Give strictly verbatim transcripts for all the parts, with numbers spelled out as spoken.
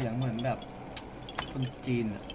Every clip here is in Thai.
สียงเหมือนแบบคนจีนอะ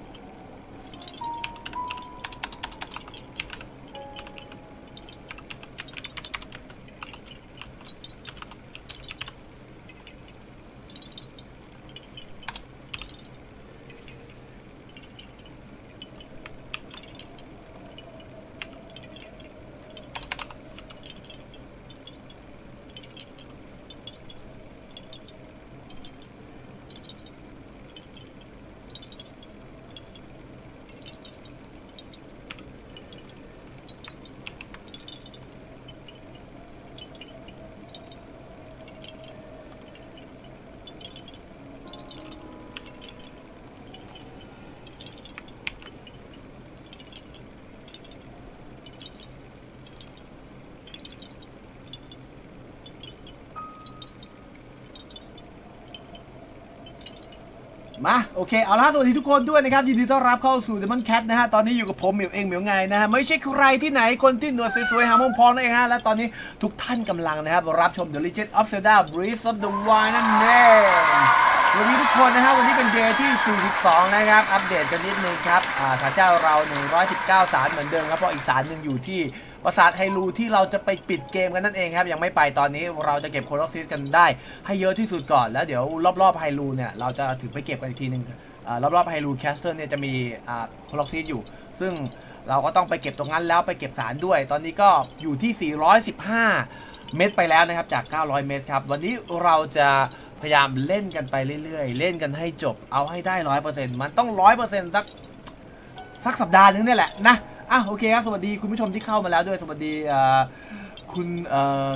มาโอเคเอาละสวัสดีทุกคนด้วยนะครับยินดีต้อนรับเข้าสู่ Demon Cat นะฮะตอนนี้อยู่กับผมเหมียวเองเหมียวไงนะฮะไม่ใช่ใครที่ไหนคนที่หนวดสวยๆหางมพองนั่นเองฮะและตอนนี้ทุกท่านกำลังนะครับรับชม The Legend of Zelda Breath of the Wild นั่นเองวันนี้ทุกคนนะฮะวันนี้เป็นเดย์ที่สี่สิบสองนะครับอัปเดตกันนิดนึงครับอ่าศาลเจ้าเราหนึ่งร้อยสิบเก้าศาลเหมือนเดิมครับเพราะอีกศาลหนึ่งอยู่ที่ปราสาทไฮรูที่เราจะไปปิดเกมกันนั่นเองครับยังไม่ไปตอนนี้เราจะเก็บโคโลซิสกันได้ให้เยอะที่สุดก่อนแล้วเดี๋ยวรอบๆไฮรูเนี่ยเราจะถึงไปเก็บกันอีกทีนึงรอบๆไฮรูแคสเตอร์เนี่ยจะมีโคโลซิสอยู่ซึ่งเราก็ต้องไปเก็บตรงนั้นแล้วไปเก็บสารด้วยตอนนี้ก็อยู่ที่สี่ร้อยสิบห้าเมตรไปแล้วนะครับจากเก้าร้อยเมตรครับวันนี้เราจะพยายามเล่นกันไปเรื่อยๆเล่นกันให้จบเอาให้ได้ ร้อยเปอร์เซ็นต์ มันต้อง ร้อยเปอร์เซ็นต์ สักสักสัปดาห์นึงนี่แหละนะอ่ะโอเคครับสวัสดีคุณผู้ชมที่เข้ามาแล้วด้วยสวัสดีคุณเอ่อ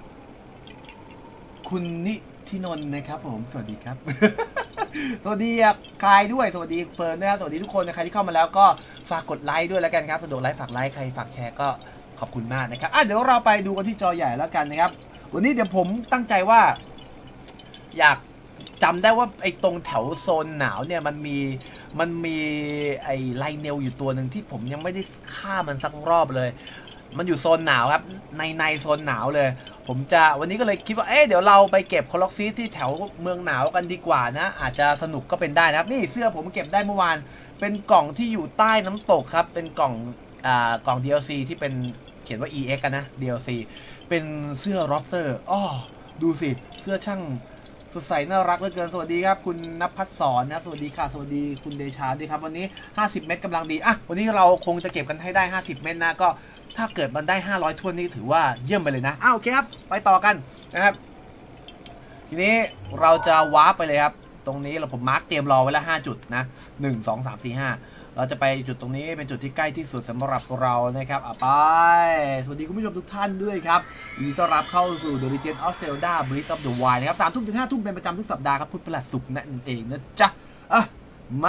คุณนิธินนท์นะครับผมสวัสดีครับ สวัสดีกายด้วยสวัสดีเฟิร์นนะครับสวัสดีทุกคนนะใครที่เข้ามาแล้วก็ฝากกดไลค์ด้วยแล้วกันครับสะดวกไลค์ฝากไลค์ใครฝากแชร์ก็ขอบคุณมากนะครับอ่ะเดี๋ยวเราไปดูกันที่จอใหญ่แล้วกันนะครับวันนี้เดี๋ยวผมตั้งใจว่าอยากจำได้ว่าไอ้ตรงแถวโซนหนาวเนี่ยมันมีมันมีไอ้ไลเนลอยู่ตัวหนึ่งที่ผมยังไม่ได้ฆ่ามันสักรอบเลยมันอยู่โซนหนาวครับในในโซนหนาวเลยผมจะวันนี้ก็เลยคิดว่าเอ๊ะเดี๋ยวเราไปเก็บโคล็อกซีที่แถวเมืองหนาวกันดีกว่านะอาจจะสนุกก็เป็นได้นะครับนี่เสื้อผมเก็บได้เมื่อวานเป็นกล่องที่อยู่ใต้น้ำตกครับเป็นกล่องอ่ากล่อง ดี แอล ซี ที่เป็นเขียนว่า อี เอ็กซ์ กันนะ ดี แอล ซี เป็นเสื้อร็อบสเตอร์อ้อดูสิเสื้อช่างสดใสน่ารักเหลือเกินสวัสดีครับคุณณภัสสรนะครับสวัสดีค่ะสวัสดีคุณเดชาด้วยครับวันนี้ห้าสิบเมตรกำลังดีอ่ะวันนี้เราคงจะเก็บกันให้ได้ห้าสิบเมตรนะก็ถ้าเกิดมันได้ห้าร้อยถ้วนนี่ถือว่าเยี่ยมไปเลยนะอ้าวโอเคครับไปต่อกันนะครับทีนี้เราจะวาร์ปไปเลยครับตรงนี้เราผมมาร์กเตรียมรอไว้แล้วห้าจุดนะหนึ่ง สอง สาม สี่ ห้าเราจะไปจุดตรงนี้เป็นจุดที่ใกล้ที่สุดสำหรับเรานะครับอ่ะไปสวัสดีคุณผู้ชมทุกท่านด้วยครับยินดีต้อนรับเข้าสู่ The Legend of Zelda Breath of the Wild นะครับสามทุ่มถึงห้าทุ่มเป็นประจำทุกสัปดาห์ครับพุธพฤหัสศุกร์นั่นเองนะจ๊ะอ่ะมา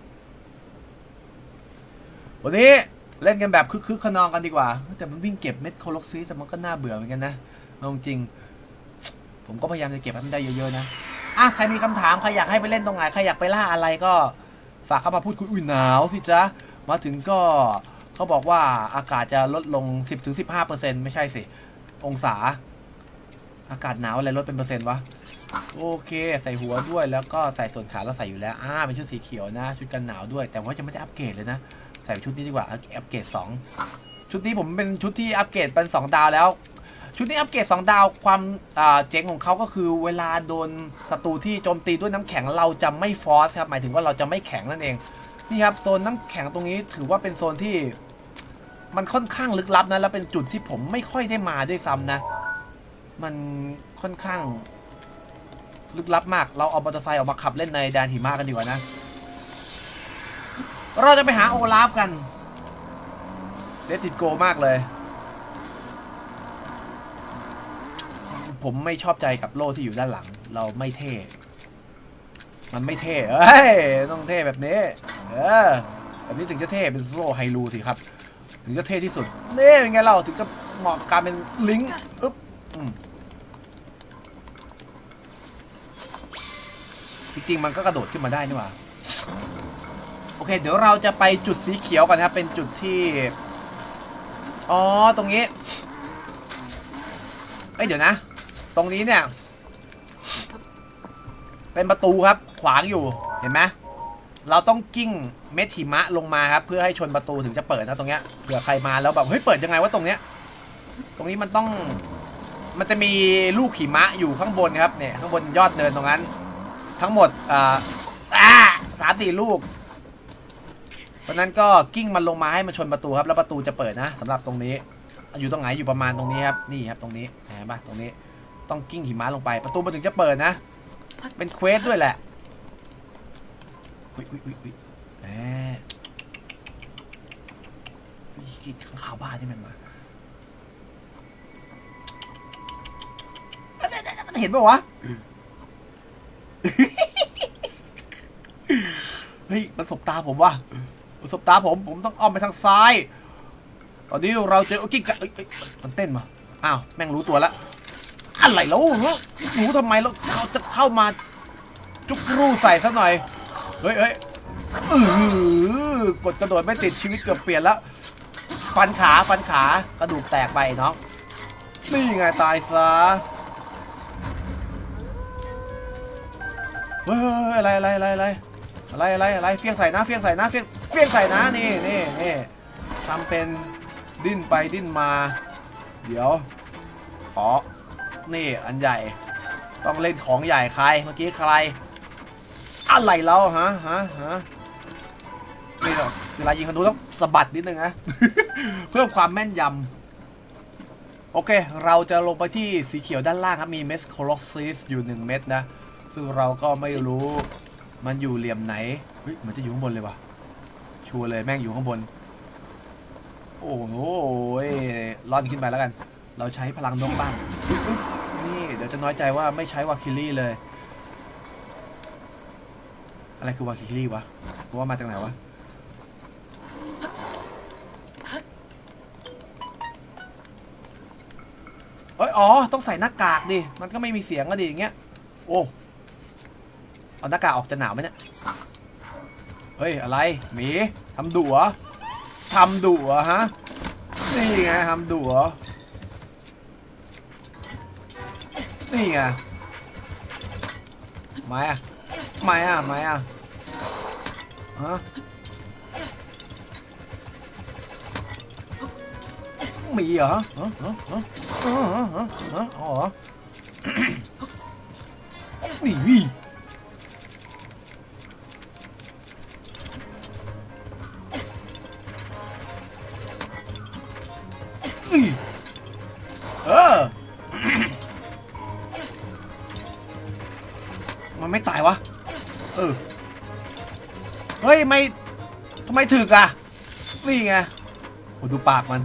วันนี้เล่นกันแบบคึกๆขนองกันดีกว่าแต่มันวิ่งเก็บเม็ดโคล็อกซีแต่มันก็น่าเบื่อเหมือนกันนะจริงผมก็พยายามจะเก็บให้มันได้เยอะๆนะอ่ะใครมีคำถามใครอยากให้ไปเล่นตรงไหนใครอยากไปล่าอะไรก็ฝากเข้ามาพูดคุยอุ้ยหนาวสิจ๊ะมาถึงก็เขาบอกว่าอากาศจะลดลง สิบถึงสิบห้าเปอร์เซ็นต์ ไม่ใช่สิองศาอากาศหนาวอะไรลดเป็นเปอร์เซ็นต์วะโอเคใส่หัวด้วยแล้วก็ใส่ส่วนขาแล้วใส่อยู่แล้วอ่าเป็นชุดสีเขียวนะชุดกันหนาวด้วยแต่ว่าจะไม่ได้อัปเกรดเลยนะใส่ชุดนี้ดีกว่าอัปเกรดสองชุดนี้ผมเป็นชุดที่อัปเกรดเป็นสองดาวแล้วชุดนี้อัปเกรดสองดาวความเจ๋งของเขาก็คือเวลาโดนศัตรูที่โจมตีด้วยน้ำแข็งเราจะไม่ฟอสครับหมายถึงว่าเราจะไม่แข็งนั่นเองนี่ครับโซนน้ำแข็งตรงนี้ถือว่าเป็นโซนที่มันค่อนข้างลึกลับนะแล้วเป็นจุดที่ผมไม่ค่อยได้มาด้วยซ้ำนะมันค่อนข้างลึกลับมากเราเอามอเตอร์ไซค์ออกมาขับเล่นในแดนหิมะกันดีกว่านะเราจะไปหาโอลาฟกันเลติดโกมากเลยผมไม่ชอบใจกับโล่ที่อยู่ด้านหลังเราไม่เท่มันไม่เท่เอ้ยต้องเท่แบบนี้เออแบบนี้ถึงจะเท่เป็นโล่ไฮรูสิครับถึงจะเท่ที่สุดนี่เป็นไงเราถึงจะเหมาะกับการเป็นลิงก์อึ๊บจริงๆมันก็กระโดดขึ้นมาได้นี่หว่าโอเคเดี๋ยวเราจะไปจุดสีเขียวกันครับเป็นจุดที่อ๋อตรงนี้เอ้ยเดี๋ยวนะตรงนี้เนี่ยเป็นประตูครับขวางอยู่เห็นไหมเราต้องกิ้งเม็ดหิมะลงมาครับเพื่อให้ชนประตูถึงจะเปิดนะตรงเนี้ยเผื่อใครมาแล้วแบบเฮ้ยเปิดยังไงวะตรงเนี้ยตรงนี้มันต้องมันจะมีลูกหิมะอยู่ข้างบนครับเนี่ยข้างบนยอดเนินตรงนั้นทั้งหมดอ่าอ่าสามสี่ลูกเพราะนั้นก็กิ้งมันลงมาให้มันชนประตูครับแล้วประตูจะเปิดนะสำหรับตรงนี้อยู่ตรงไหนอยู่ประมาณตรงนี้ครับนี่ครับตรงนี้เห็นปะตรงนี้ต้องกิ้งหิมะลงไปประตูมันถึงจะเปิดนะเป็นเควสด้วยแหละอุ้ยอุ้ยอุ้ยอุ้ยแหมกินข้างข่าวบ้าที่มันมามันเห็นป่าววะเฮ้ยมันสบตาผมว่ะมันสบตาผมผมต้องอ้อมไปทางซ้ายตอนนี้เราเจอโอ้กิ๊กกะมันเต้นมาอ้าวแม่งรู้ตัวแล้วอะไรแล้วรู้ทำไมแล้วเขาจะเข้ามาจุกรูใส่ซะหน่อยเฮ้ยเฮ้ยเออกดกระโดดไม่ติดชีวิตเกือบเปลี่ยนแล้วฟันขาฟันขากระดูกแตกไปเนาะนี่ไงตายซะเฮ้ยอะไรอะไรอะไรอะไรอะไรอะไรอะไรเฟี้ยงใส่นะเฟี้ยงใส่นะเฟี้ยงเฟี้ยงใส่นะนี่นี่นี่ทำเป็นดิ้นไปดิ้นมาเดี๋ยวขอนี่อันใหญ่ต้องเล่นของใหญ่ใครเมื่อกี้ใครอะไรแล้วฮะฮะฮะนี่เหรอเวลายิงธนูต้องสะบัดนิดนึงนะ เพิ่มความแม่นยำโอเคเราจะลงไปที่สีเขียวด้านล่างครับมีเมสโคลอซิสอยู่หนึ่งเม็ดนะซึ่งเราก็ไม่รู้มันอยู่เหลี่ยมไหนเฮ้ยมันจะอยู่ข้างบนเลยว่ะชัวร์เลยแม่งอยู่ข้างบนโอ้โหล่อนขึ้นไปแล้วกันเราใช้พลังนกบ้างนี่เดี๋ยวจะน้อยใจว่าไม่ใช้วาคิลี่เลยอะไรคือวาคิลี่วะเพราะว่ามาจากไหนวะเอ้ยอ๋อต้องใส่หน้ากากดิมันก็ไม่มีเสียงอะดิอย่างเงี้ยโอ้เอาหน้ากากออกจะหนาวไหมเนี่ยเฮ้ยอะไรหมีทำดุเหรอทำดุเหรอฮะนี่ไงทำดุเหรอนี่ไงไม่อะไม่อะไม่อะฮะมีเหรอฮะฮะฮะฮะฮะฮะอ๋อนี่วิเออมันไม่ตายวะเออเฮ้ยไม่ทำไมถึกอ่ะนี่ไงโอ้ดูปากมัน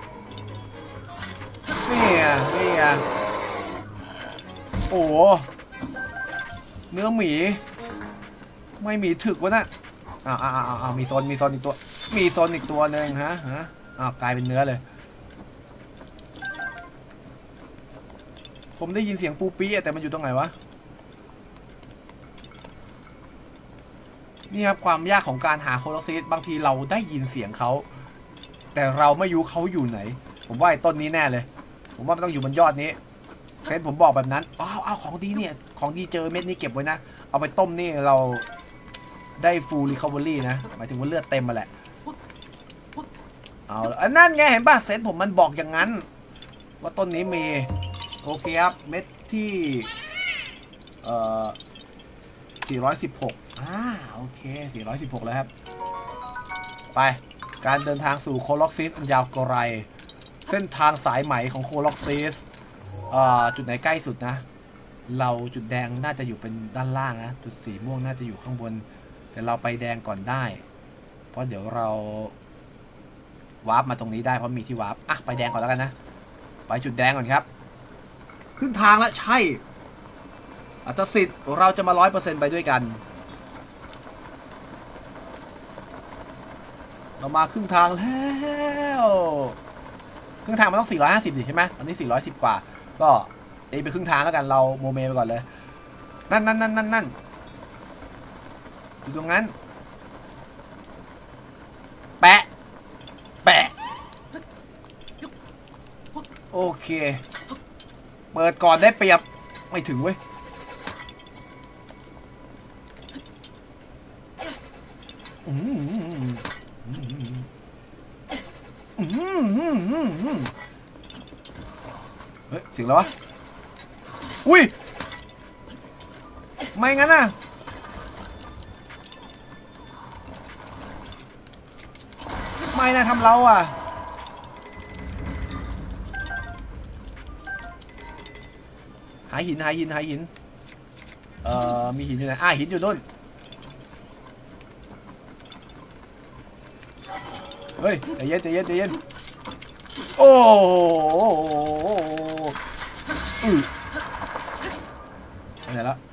นี่ไงนี่ไงโอ้เนื้อหมีไม่หมีถึกวะน่ะอ้าวอ้าวอ้าวมีโซนมีโซนอีกตัวมีโซนอีกตัวหนึ่งฮะฮะอ้าวกลายเป็นเนื้อเลยผมได้ยินเสียงปูปี้แต่มันอยู่ตรงไหนวะนี่ครับความยากของการหาโคโลซิสบางทีเราได้ยินเสียงเขาแต่เราไม่รู้เขาอยู่ไหนผมว่าไอ้ต้นนี้แน่เลยผมว่ามันต้องอยู่บนยอดนี้เซนผมบอกแบบนั้นอ้าวอ้าวของดีเนี่ยของดีเจอเม็ดนี้เก็บไว้นะเอาไปต้มนี่เราได้ฟูลรีคาเวอรี่นะหมายถึงว่าเลือดเต็มมาแหละเอาละอันนั่นไงเห็นป่ะเซนผมมันบอกอย่างนั้นว่าต้นนี้มีโอเคครับเม็ดที่เอ่อสี่ร้อยสิบหกอ่าโอเคสี่ร้อยสิบหกแล้วครับไปการเดินทางสู่โคล็อกซิสอันยาวไกลเส้นทางสายไหมของโคล็อกซิสอ่าจุดไหนใกล้สุดนะเราจุดแดงน่าจะอยู่เป็นด้านล่างนะจุดสีม่วงน่าจะอยู่ข้างบนแต่เราไปแดงก่อนได้เพราะเดี๋ยวเราวาร์ปมาตรงนี้ได้เพราะมีที่วาร์ปอ่ะไปแดงก่อนแล้วกันนะไปจุดแดงก่อนครับขึ้นทางแล้วใช่อัตสิทธิ์เราจะมา ร้อยเปอร์เซ็นต์ ไปด้วยกันเรามาครึ่งทางแล้วครึ่งทางมันต้องสี่ร้อยห้าสิบดิใช่ไหมอันนี้สี่ร้อยสิบกว่าก็เดี๋ยวไปครึ่งทางแล้วกันเราโมเมไปก่อนเลยนั่นนั่นนั่นนั่นนั่นอยู่ตรงนั้นแปะแปะโอเคเปิดก่อนได้เปรียบไม่ถึงเว้ยเฮ้ยเสียงแล้ววะอุ้ยไม่งั้นน่ะไม่นะทำเราอ่ะหาหินหาหินหาหินเอ่อมีหินอยู่ไหนอ่ะหินอยู่นู่นเฮ้ยใจเย็นใจเย็นใจเย็นโอ้โหอืออะไรแล้ว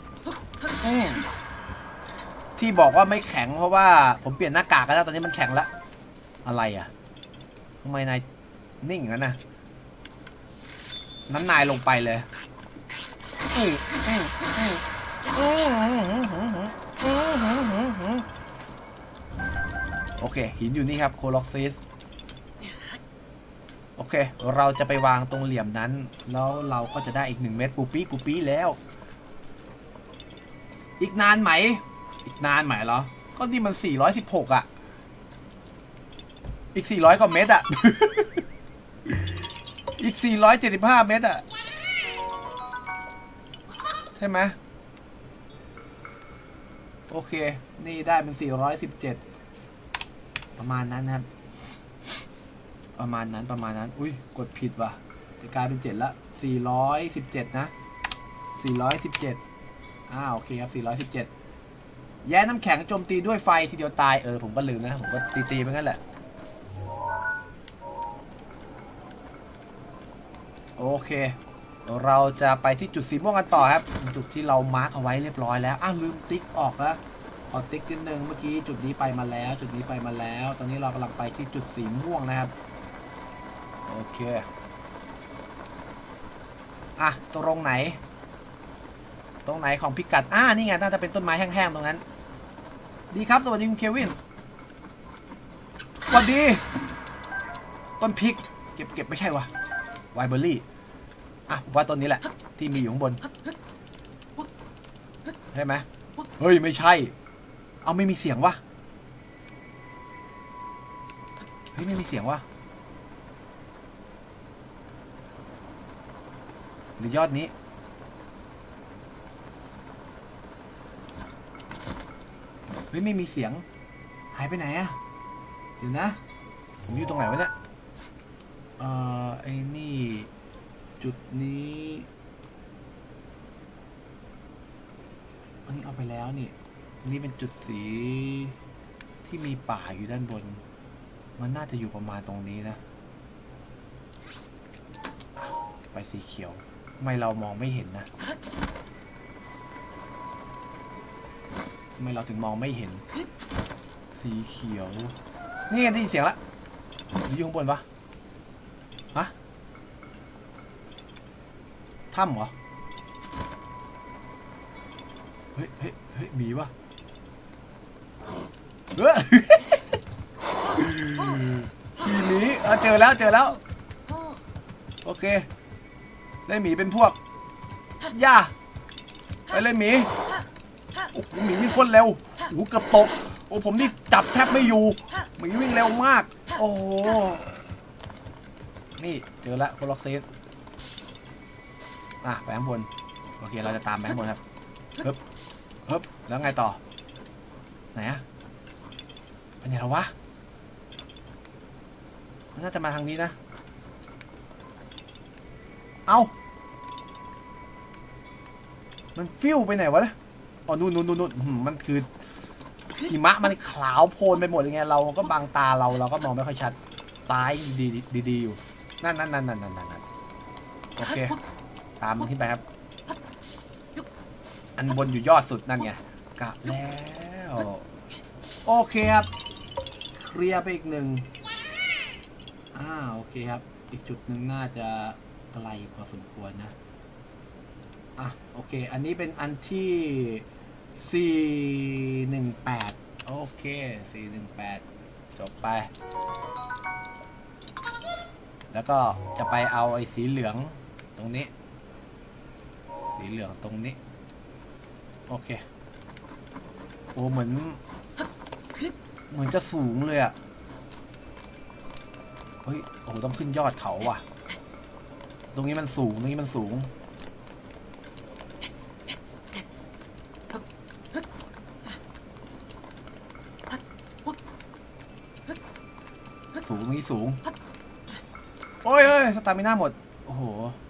ที่บอกว่าไม่แข็งเพราะว่าผมเปลี่ยนหน้ากากแล้วตอนนี้มันแข็งแล้วอะไรอ่ะทำไมนายนิ่งอย่างนั้นนะนั้นนายลงไปเลยโอเคหินอยู่นี่ครับโคล็อกซิสโอเคเราจะไปวางตรงเหลี่ยมนั้นแล้วเราก็จะได้อีกหนึ่งเม็ดปูปี้ปูปี้แล้วอีกนานไหมอีกนานไหมเหรอก็นี่มันสี่ร้อยสิบหกอ่ะอีกสี่ร้อยกว่าเม็ดอ่ะ อีกสี่ร้อยเจ็ดสิบห้าเม็ดอ่ะใช่ไหมโอเคนี่ได้เป็นสี่ร้อยสิบเจ็ดประมาณนั้นครับประมาณนั้นประมาณนั้นอุ้ยกดผิดว่ะจะกลายเป็นเจ็ดละสี่ร้อยสิบเจ็ดนะสี่ร้อยสิบเจ็ดอ่าโอเคครับสี่ร้อยสิบเจ็ดแย่น้ำแข็งโจมตีด้วยไฟทีเดียวตายเออผมก็ลืมนะผมก็ตีตีไปงั้นแหละโอเคเราจะไปที่จุดสีม่วงกันต่อครับจุดที่เรามาร์คเอาไว้เรียบร้อยแล้วอ้าวลืมติ๊กออกแล้วขอติ๊กนิดนึงเมื่อกี้จุดนี้ไปมาแล้วจุดนี้ไปมาแล้วตอนนี้เรากำลังไปที่จุดสีม่วงนะครับโอเคอ่ะตรงไหนตรงไหนของพิกัดอ่านี่ไงน่าจะเป็นต้นไม้แห้งๆตรงนั้นดีครับสวัสดีคุณเควินสวัสดีต้นพริกเก็บเก็บไม่ใช่วะไวเบอร์รี่อ่ะว่าต้นนี้แหละที่มีอยู่ข้างบนใช่ไหมเฮ้ยไม่ใช่เอาไม่มีเสียงวะเฮ้ยไม่มีเสียงวะหรือยอดนี้เฮ้ยไม่มีเสียงหายไปไหนอะเดี๋ยวนะผมอยู่ตรงไหนวะเนี่ยเอ่อไอ้นี่จุดนี้อันนี้เอาไปแล้วนี่นี่เป็นจุดสีที่มีป่าอยู่ด้านบนมันน่าจะอยู่ประมาณตรงนี้นะไปสีเขียวทำไมเรามองไม่เห็นนะทำไมเราถึงมองไม่เห็นสีเขียวนี่ได้ยินเสียงละอยู่ข้างบนปะฮะถ้ำเหรอเฮ้ยเฮ้ยเฮ้ยมีปะเฮ้ยขี่หมีเออเจอแล้วเจอแล้วโอเคได้หมีเป็นพวกย่าไปเลยหมีโอ้โหหมีวิ่งคนเร็วโอ้โหเกือบตกโอ้ผมนี่จับแทบไม่อยู่หมีวิ่งเร็วมากโอ้โหนี่เจอแล้วโคล็อกซิสอ่ะไปข้างบนโอเคเราจะตามไปข้างบนครับเฮ้ยเฮ้ยแล้วไงต่อไหนอะเป็นไงเราวะมันน่าจะมาทางนี้นะเอามันฟิวไปไหนวะเนี่ยอ๋อนู่นนู่นนู่นมันคือหิมะมันขาวโพลนไปหมดยังไงเราก็บังตาเราเราก็มองไม่ค่อยชัดตายดีดีดีอยู่นั่นนั่นนั่นนั่นนั่นนั่นโอเคตามมันขึ้นไปครับอันบนอยู่ยอดสุดนั่นไงกะแล้วโอเคครับเคลียร์ไปอีกหนึ่งอ่าโอเคครับอีกจุดหนึ่งน่าจะไกลพอสมควรนะอ่ะโอเคอันนี้เป็นอันที่สี่หนึ่งแปดโอเคสี่หนึ่งแปดจบไปแล้วก็จะไปเอาไอ้สีเหลืองตรงนี้สีเหลืองตรงนี้โอเคโอ้เหมือนเหมือนจะสูงเลยอะเฮ้ยโอ้โหต้องขึ้นยอดเขาว่ะตรงนี้มันสูงตรงนี้มันสูงสูงตรงนี้สูงโอ้ยเฮ้ยสตามิน่าหมดโอ้โห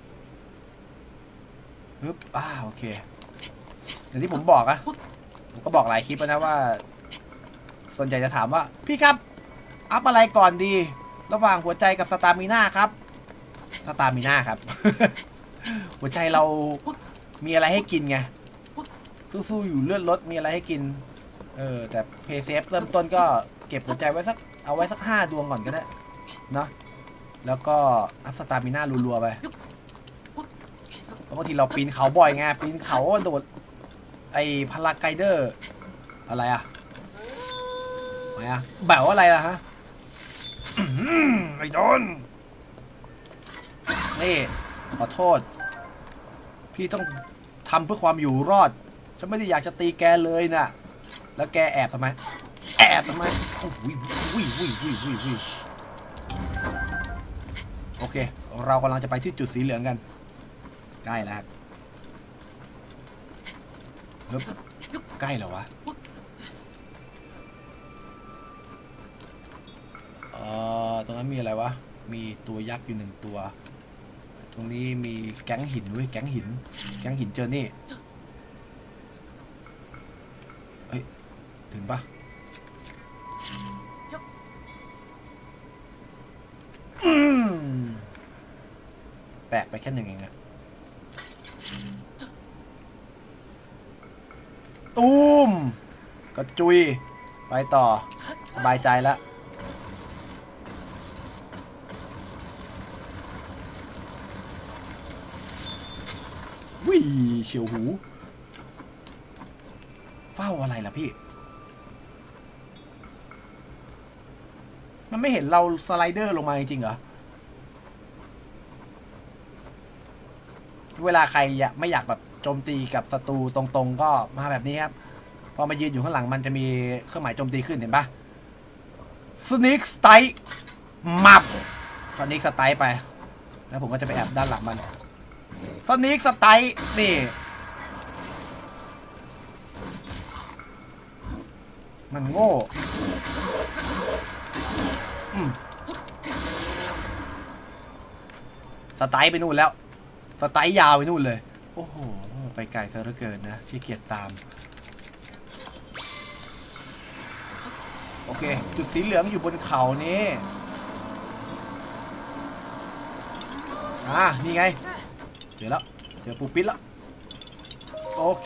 ปึ๊บอ่าโอเคอย่างที่ผมบอกอะผมก็บอกหลายคลิปแล้วนะว่าส่วนใหญ่จะถามว่าพี่ครับอัพอะไรก่อนดีระหว่างหัวใจกับสตามิน่าครับสตามิน่าครับ หัวใจเรามีอะไรให้กินไงสู้ๆอยู่เลือดลดมีอะไรให้กินเออแต่เพย์เซฟเริ่มต้นก็เก็บหัวใจไว้สักเอาไว้สักห้าดวงก่อนก็ได้เนาะแล้วก็อัพสตามิน่ารัวๆไปบางทีเราปีนเขาบ่อยไงปีนเขาโดดไอ้พาราไกเดอร์อะไรอะอะไรอะแบบว่าอะไรล่ะฮะไอ้โดนนี่ขอโทษพี่ต้องทำเพื่อความอยู่รอดฉันไม่ได้อยากจะตีแกเลยนะแล้วแกแอบทำไมแอบทำไมวิววิววิววิววิวโอเคเรากำลังจะไปที่จุดสีเหลืองกันใกล้แล้วครับใกล้แล้ววะเอ่อตรงนั้นมีอะไรวะมีตัวยักษ์อยู่หนึ่งตัวตรงนี้มีแก๊งหินเว้ยแก๊งหินแก๊งหินเจอนี่เฮ้ยถึงปะแตกไปแค่หนึ่งเองอะตูมกระจุยไปต่อสบายใจแล้ววิเฉียวหูเฝ้าอะไรล่ะพี่มันไม่เห็นเราสไลเดอร์ลงมาจริงๆเหรอเวลาใครไม่อยากแบบโจมตีกับศัตรูตรงๆก็มาแบบนี้ครับพอมายืนอยู่ข้างหลังมันจะมีเครื่องหมายโจมตีขึ้นเห็นปะสนิกสไตล์มับสนิกสไตล์ไปแล้วผมก็จะไปแอบด้านหลังมันสนิกสไตล์นี่มันโง่สไตล์ไปนู่นแล้วสไตล์ยาวไปนู่นเลยโอ้โหไปไกลซะเหลือเกินนะที่เกียจตามโอเคจุดสีเหลืองอยู่บนเขานี้อ่านี่ไงเจอแล้วเจอปูปิดแล้วโอเค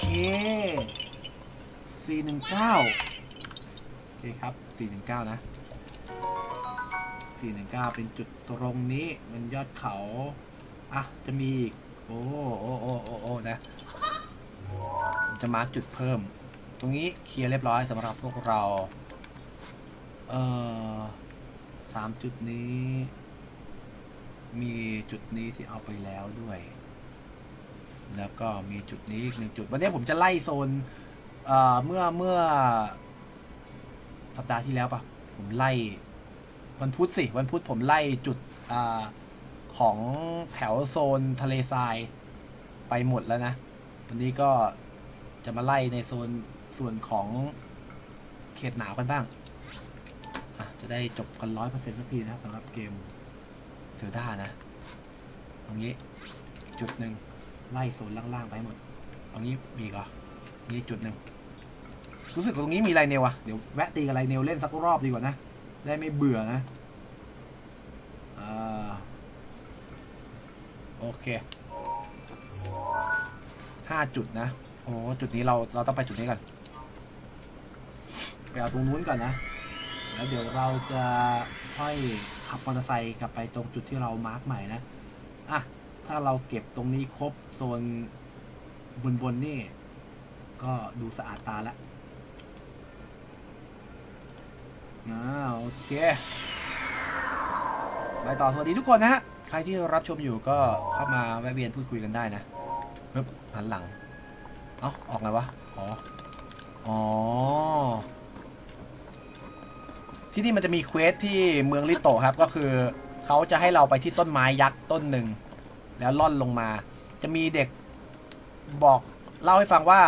สี่หนึ่งเก้าโอเคครับสี่หนึ่งเก้านะสี่หนึ่งเก้าเป็นจุดตรงนี้มันยอดเขาอ่ะจะมีอีกโอ้โอ้โอ้โอ้โอ้นะจะมาร์กจุดเพิ่มตรงนี้เคลียร์เรียบร้อยสำหรับพวกเราเอ่อสามจุดนี้มีจุดนี้ที่เอาไปแล้วด้วยแล้วก็มีจุดนี้อีกหนึ่งจุดวันนี้ผมจะไล่โซนเอ่อเมื่อเมื่อสัปดาห์ที่แล้วปะผมไล่วันพุธสิวันพุธผมไล่จุดอ่าของแถวโซนทะเลทรายไปหมดแล้วนะวันนี้ก็จะมาไล่ในโซนส่วนของเขตหนาวกันบ้างจะได้จบกันร้อยเปอร์เซ็นต์สักทีนะสำหรับเกมเซลดานะตรงนี้จุดหนึ่งไล่โซนล่างๆไปหมดตรงนี้มีก็มีจุดหนึ่งรู้สึกตรงนี้มีไรเนวอะเดี๋ยวแวะตีกับไรเนวเล่นสักรอบดีกว่านะได้ไม่เบื่อนะอ่าโอเคห้าจุดนะโอ้จุดนี้เราเราต้องไปจุดนี้ก่อนไปเอาตรงนู้นก่อนนะแล้วเดี๋ยวเราจะค่อยขับมอเตอร์ไซค์กลับไปตรงจุดที่เรามาร์กใหม่นะอ่ะถ้าเราเก็บตรงนี้ครบโซนบนบนนี่ก็ดูสะอาดตาแล้วอ่าโอเคไปต่อสวัสดีทุกคนนะฮะใครที่รับชมอยู่ก็เข้ามาแวะเวียนพูดคุยกันได้นะปึ๊บหันหลังเอ้าออกไงวะอ๋ออ๋อที่นี่มันจะมีเควสที่เมืองลิโตะครับก็คือเขาจะให้เราไปที่ต้นไม้ยักษ์ต้นหนึ่งแล้วล่อนลงมาจะมีเด็กบอกเล่าให้ฟังว่า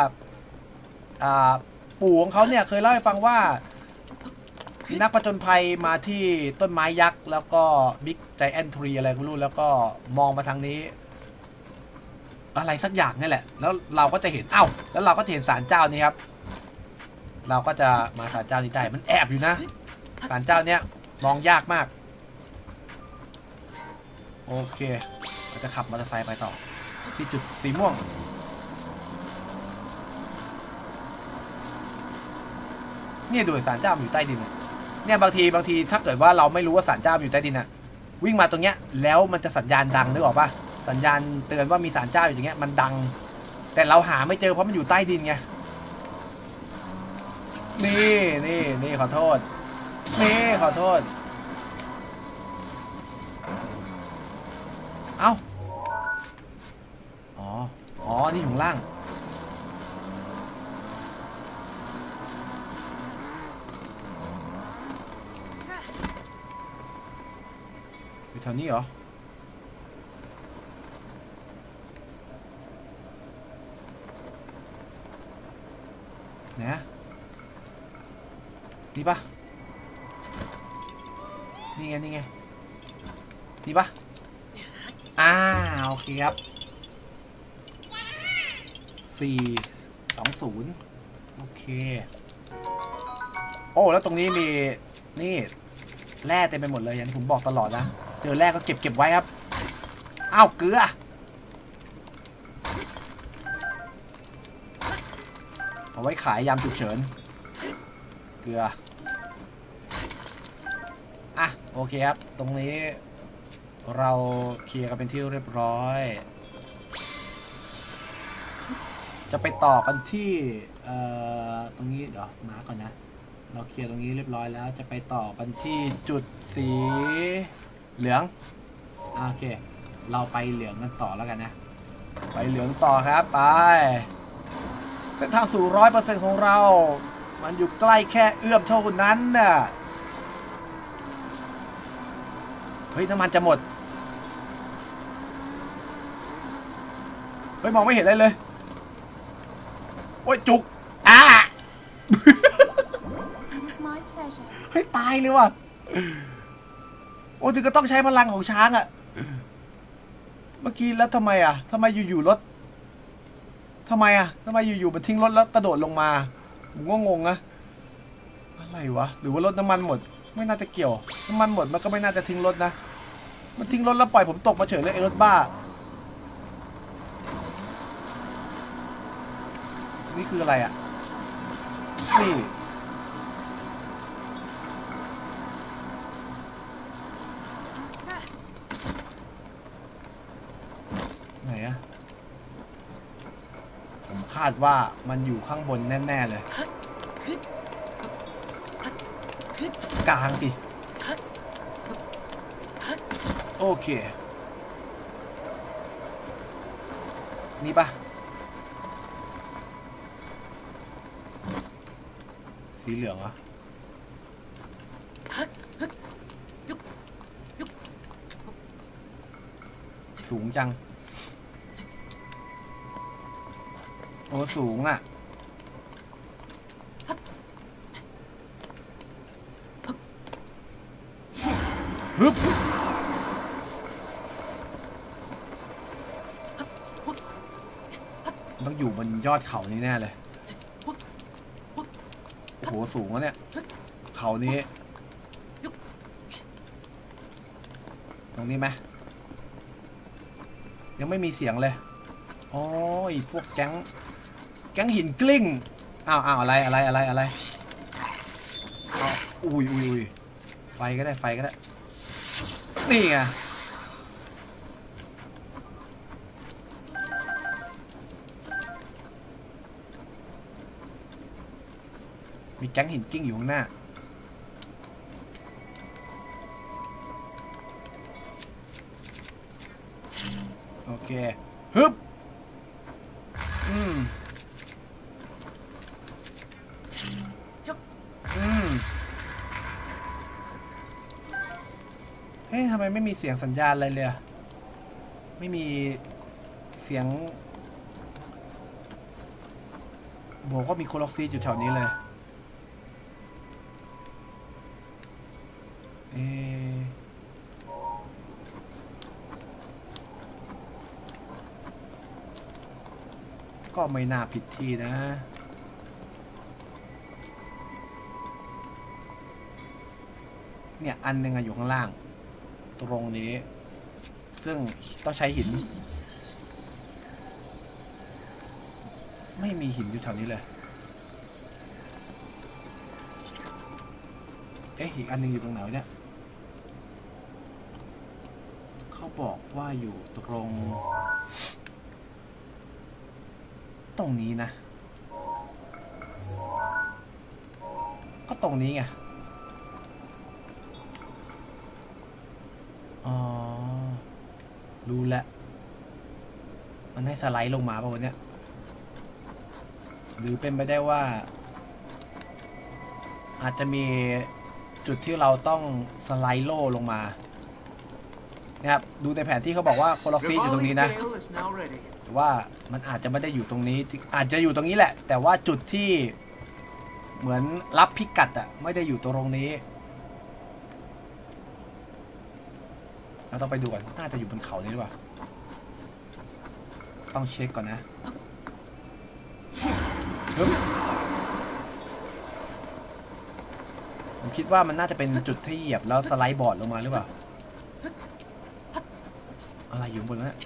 ปู่ของเขาเนี่ยเคยเล่าให้ฟังว่ามีนักผจญภัยมาที่ต้นไม้ยักษ์แล้วก็บิ๊กไจแอนทรีอะไรไม่รู้แล้วก็มองมาทางนี้อะไรสักอย่างนี่แหละแล้วเราก็จะเห็นเอ้าแล้วเราก็จะเห็นศาลเจ้านี่ครับเราก็จะมาศาลเจ้านี้ได้มันแอบอยู่นะศาลเจ้าเนี้ยมองยากมากโอเคเราจะขับมอเตอร์ไซค์ไปต่อที่จุดสีม่วงนี่ดูศาลเจ้าอยู่ใต้ดินเนี่ยบางทีบางทีถ้าเกิดว่าเราไม่รู้ว่าศาลเจ้าอยู่ใต้ดินอะวิ่งมาตรงเนี้ยแล้วมันจะสัญญาณดังนึกออกปะสัญญาณเตือนว่ามีศาลเจ้าอยู่อย่างเงี้ยมันดังแต่เราหาไม่เจอเพราะมันอยู่ใต้ดินไงนี่นี่นี่ขอโทษนี่ขอโทษเอ้าอ๋ออ๋อนี่อยู่ล่างอยู่แถวนี้เหรอเนี่ยนี่ปะนี่ไงนี่ไงนี่ปะอ่าโอเคครับสี่สองศูนย์โอเคโอ้แล้วตรงนี้มีนี่แร่เต็มไปหมดเลยอย่างที่ผมบอกตลอดนะเจอแร่ก็เก็บเก็บไว้ครับอ้าวเกลือเอาไว้ขายยามฉุกเฉินเกลืออ่ะโอเคครับตรงนี้เราเคลียร์กันเป็นที่เรียบร้อยจะไปต่อกันที่เอ่อตรงนี้เดี๋ยวมาก่อนนะเราเคลียร์ตรงนี้เรียบร้อยแล้วจะไปต่อกันที่จุดสีเหลืองโอเคเราไปเหลืองกันต่อแล้วกันนะไปเหลืองต่อครับไปเส้นทางสู่ร้อยเปอร์เซ็นต์ของเรามันอยู่ใกล้แค่เอื้อมเท่านั้นน่ะเฮ้ยน้ำมันจะหมดเฮ้ยมองไม่เห็นอะไรเลยโอ้ยจุกอ่ะให้ตายเลยว่ะโอ้ถึงก็ต้องใช้พลังของช้างอ่ะเมื่อกี้แล้วทำไมอ่ะทำไมอยู่ๆรถทำไมอ่ะทำไมอยู่ๆมันทิ้งรถแล้วกระโดดลงมาผมก็งงนะอะไรวะหรือว่ารถน้ำมันหมดไม่น่าจะเกี่ยวน้ำมันหมดมันก็ไม่น่าจะทิ้งรถนะมันทิ้งรถแล้วปล่อยผมตกมาเฉยเลยไอ้รถบ้านี่คืออะไรอ่ะนี่ไหนอะผมคาดว่ามันอยู่ข้างบนแน่ๆเลยกลางสิโอเคนี่ปะสีเหลืองอะสูงจังโอ้สูงอ่ะฮึบต้องอยู่บนยอดเขานี้แน่เลยโอ้โหสูงแล้วเนี่ยเขานี้ตรงนี้ไหมยังไม่มีเสียงเลยโอ้ยพวกแก๊งแก๊งหินกลิ้งอ้าวอ้าวอะไรอะไรอะไรอะไรอ้าวอุ้ยอุ้ยอุ้ยไฟก็ได้ไฟก็ได้นี่ไงมีแก๊งหินกิ้งอยู่ข้างหน้าโอเคฮึบอืมอืมเฮ้ยทำำไมไม่มีเสียงสัญญาณอะไรเลยไม่มีเสียงบอกว่ามีโคลอกซีดอยู่แถวนี้เลยเอก็ไม่น่าผิดที่นะเนี่ยอันหนึ่งอยู่ข้างล่างตรงนี้ซึ่งต้องใช้หินไม่มีหินอยู่แถวนี้เลยเอ๊ะอีกอันหนึ่งอยู่ตรงไหนเนี่ยเขาบอกว่าอยู่ตรงตรงนี้นะก็ตรงนี้ไงอ๋อรู้แล้วมันให้สไลด์ลงมาป่ะวันเนี้ยหรือเป็นไปได้ว่าอาจจะมีจุดที่เราต้องสไลด์โล่ลงมานะครับดูในแผนที่เขาบอกว่าโคลอฟฟีอยู่ตรงนี้นะแต่ว่ามันอาจจะไม่ได้อยู่ตรงนี้อาจจะอยู่ตรงนี้แหละแต่ว่าจุดที่เหมือนรับพิกัดอะไม่ได้อยู่ตรงนี้เราต้องไปดูก่อนน่าจะอยู่บนเขานี้หรือเปล่าต้องเช็คก่อนนะผมคิดว่ามันน่าจะเป็นจุดที่เหยียบแล้วสไลด์บอร์ดลงมาหรือเปล่าอะไรอยู่บนนั้น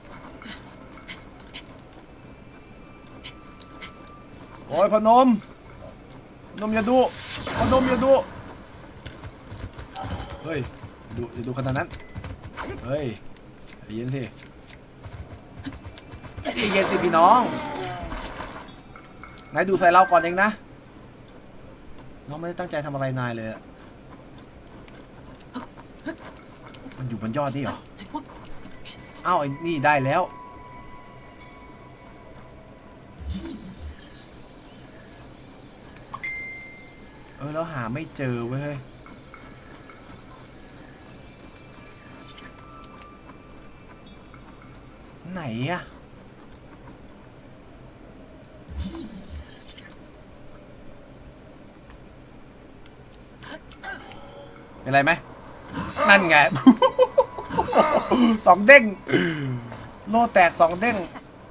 โอ้ยพนมพนมอย่าดูพนมอย่าดูเฮ้ยดูอย่าดูขนาดนั้นเฮ้ยเย็นสิเย็นสิพี่น้องนายดูใส่เราก่อนเองนะน้องไม่ได้ตั้งใจทำอะไรนายเลยมันอยู่บนยอดนี่เหรออ้าวไอ้นี่ได้แล้วเออแล้วหาไม่เจอเว้ยไหนอะเป็นไรไหมนั่นไง สองเด้งโล่แตกสองเด้ง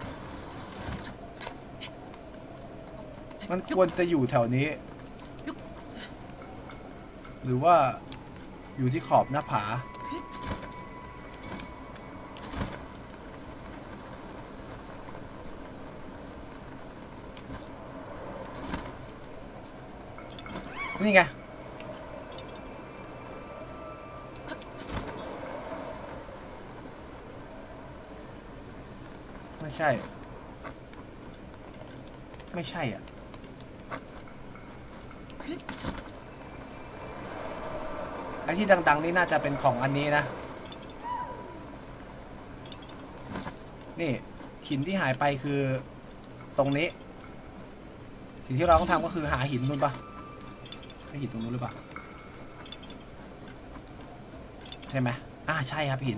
มันควรจะอยู่แถวนี้หรือว่าอยู่ที่ขอบหน้าผานี่ไงไม่ใช่ไม่ใช่อ่ะไอ้ที่ดังๆนี่น่าจะเป็นของอันนี้นะนี่หินที่หายไปคือตรงนี้สิ่งที่เราต้องทำก็คือหาหินนู่นปะให้หินตรงนู้นหรือเปล่าใช่ไหมอ่าใช่ครับหิน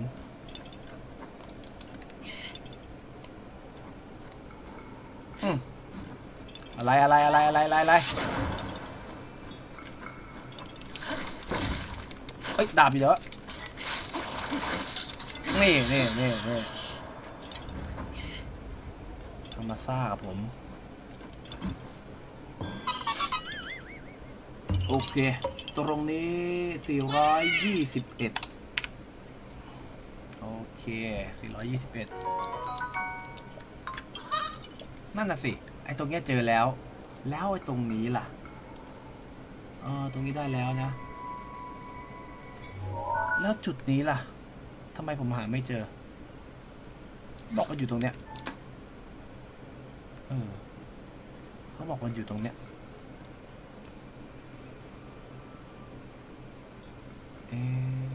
อืมอะไรอะไรอะไรอะไรอะไรอะไรเอ้ยดาบอีกแล้วนี่นี่นี่นี่ทำมาซ่าครับผมโอเคตรงนี้สี่ร้อยยี่สิบเอ็ดโอเคสี่ร้อยยี่สิบเอ็ดนั่นน่ะสิไอ้ตรงนี้เจอแล้วแล้วไอ้ตรงนี้ล่ะเออตรงนี้ได้แล้วนะแล้วจุดนี้ล่ะทำไมผมหาไม่เจอบอกว่าอยู่ตรงเนี้ยเออเขาบอกว่าอยู่ตรงเนี้ยเอ๊ะ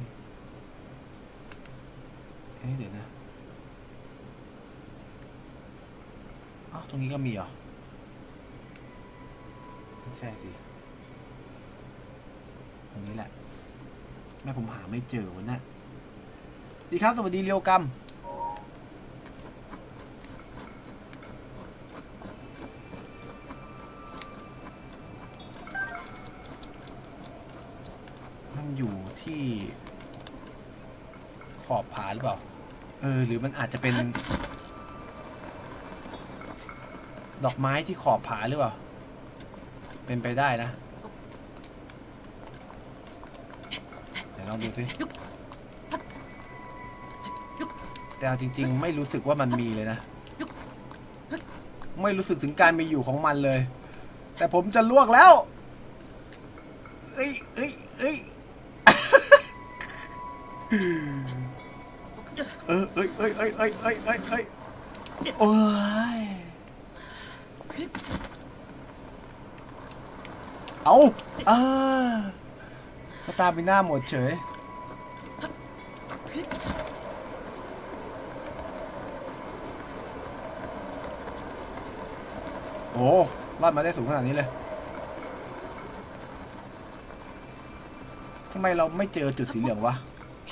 เอ๊ะเดี๋ยวนะอ้าวตรงนี้ก็มีเหรอไม่ใช่สิตรงนี้แหละแม่ผมหาไม่เจอวะเนี่ยดีครับสวัสดีเรียวกัมมันอยู่ที่ขอบผาหรือเปล่าเออหรือมันอาจจะเป็นดอกไม้ที่ขอบผาหรือเปล่าเป็นไปได้นะเดี๋ยวลองดูสิแต่เอาจริงๆไม่รู้สึกว่ามันมีเลยนะไม่รู้สึกถึงการมีอยู่ของมันเลยแต่ผมจะลวกแล้วเอ้ยเอ้ยเอ้ยเออเอ้ยเอ้ยเอ้ยเอ้ยเอ้ยเอ้ยเอ้ยโอ้ยเอาเออก็ตาเป็นหน้าหมดเฉยโอ้รอดมาได้สูงขนาดนี้เลยทำไมเราไม่เจอจุดสีเหลืองวะ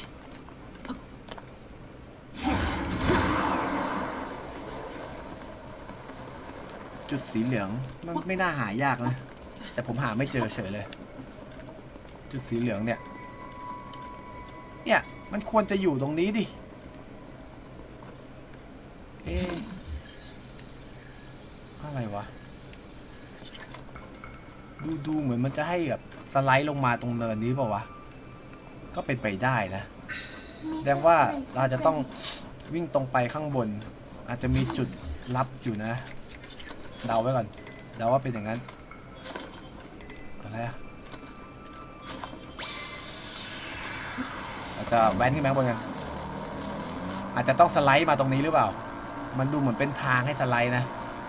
จุดสีเหลืองมันไม่น่าหายากนะแต่ผมหาไม่เจอเฉยเลยจุดสีเหลืองเนี่ยเนี่ยมันควรจะอยู่ตรงนี้ดิเอ๊ะอะไรวะดูดูเหมือนมันจะให้แบบสไลด์ลงมาตรงเนินนี้เปล่าวะก็เป็นไปได้นะแสดงว่าเราจะต้องวิ่งตรงไปข้างบนอาจจะมีจุดลับอยู่นะเดาไว้ก่อนเดาว่าเป็นอย่างนั้นอะไรอะเราจะแว้นขึ้นไปข้างบนกันอาจจะต้องสไลด์มาตรงนี้หรือเปล่ามันดูเหมือนเป็นทางให้สไลด์นะ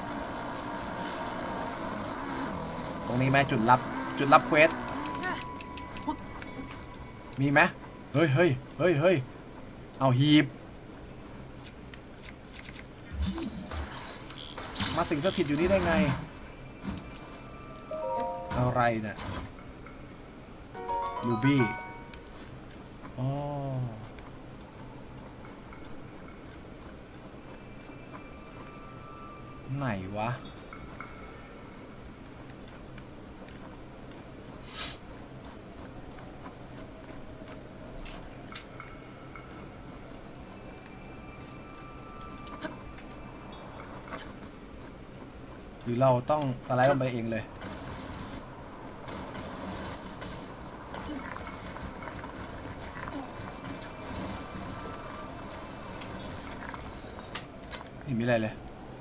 ตรงนี้ไหมจุดลับจุดลับเควสมีไหมเฮ้ยเฮ้ยเฮ้ยเฮ้ยเอาหีบมาสิงสถิตอยู่นี่ได้ไงอะไรเนี่ยลูบี้อ๋อไหนวะหรือเราต้องสไลด์ลงไปเองเลยไม่มีอะไรเลย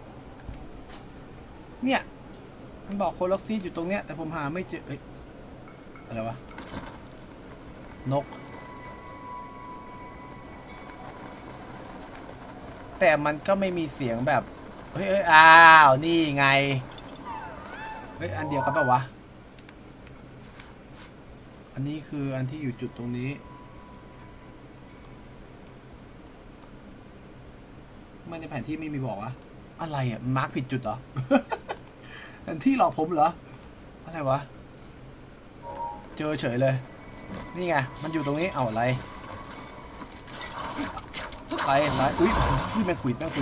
เนี่ยมันบอกโคล็อกซีดอยู่ตรงเนี้ยแต่ผมหาไม่เจอเอ้ยอะไรวะนกแต่มันก็ไม่มีเสียงแบบเฮ้ยเอ้ยอ้าวนี่ไงเฮ้ยอันเดียวกันปะวะอันนี้คืออันที่อยู่จุดตรงนี้ไม่ในแผนที่ไม่มีบอกวะอะไรอ่ะมาร์คผิดจุดเหรอ แผนที่หลอกผมเหรออะไรวะเจอเฉยเลยนี่ไงมันอยู่ตรงนี้เอาอะไรไปอะไรอุ้ยพี่แม่งขุดแม่งขุด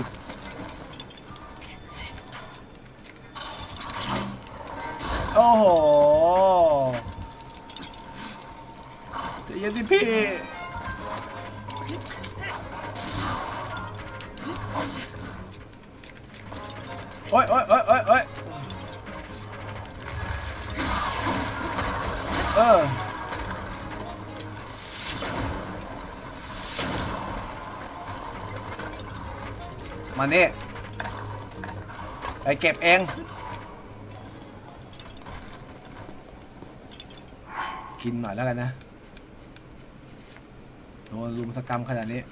โอ้โหใจเย็นดิพี่โอ้ยโอ้ยโอ้ยโอ้ยโอ้ยเออมานี่ไปเก็บเองกินหน่อยแล้วกันนะโดนรุมสกรรมขนาดนี้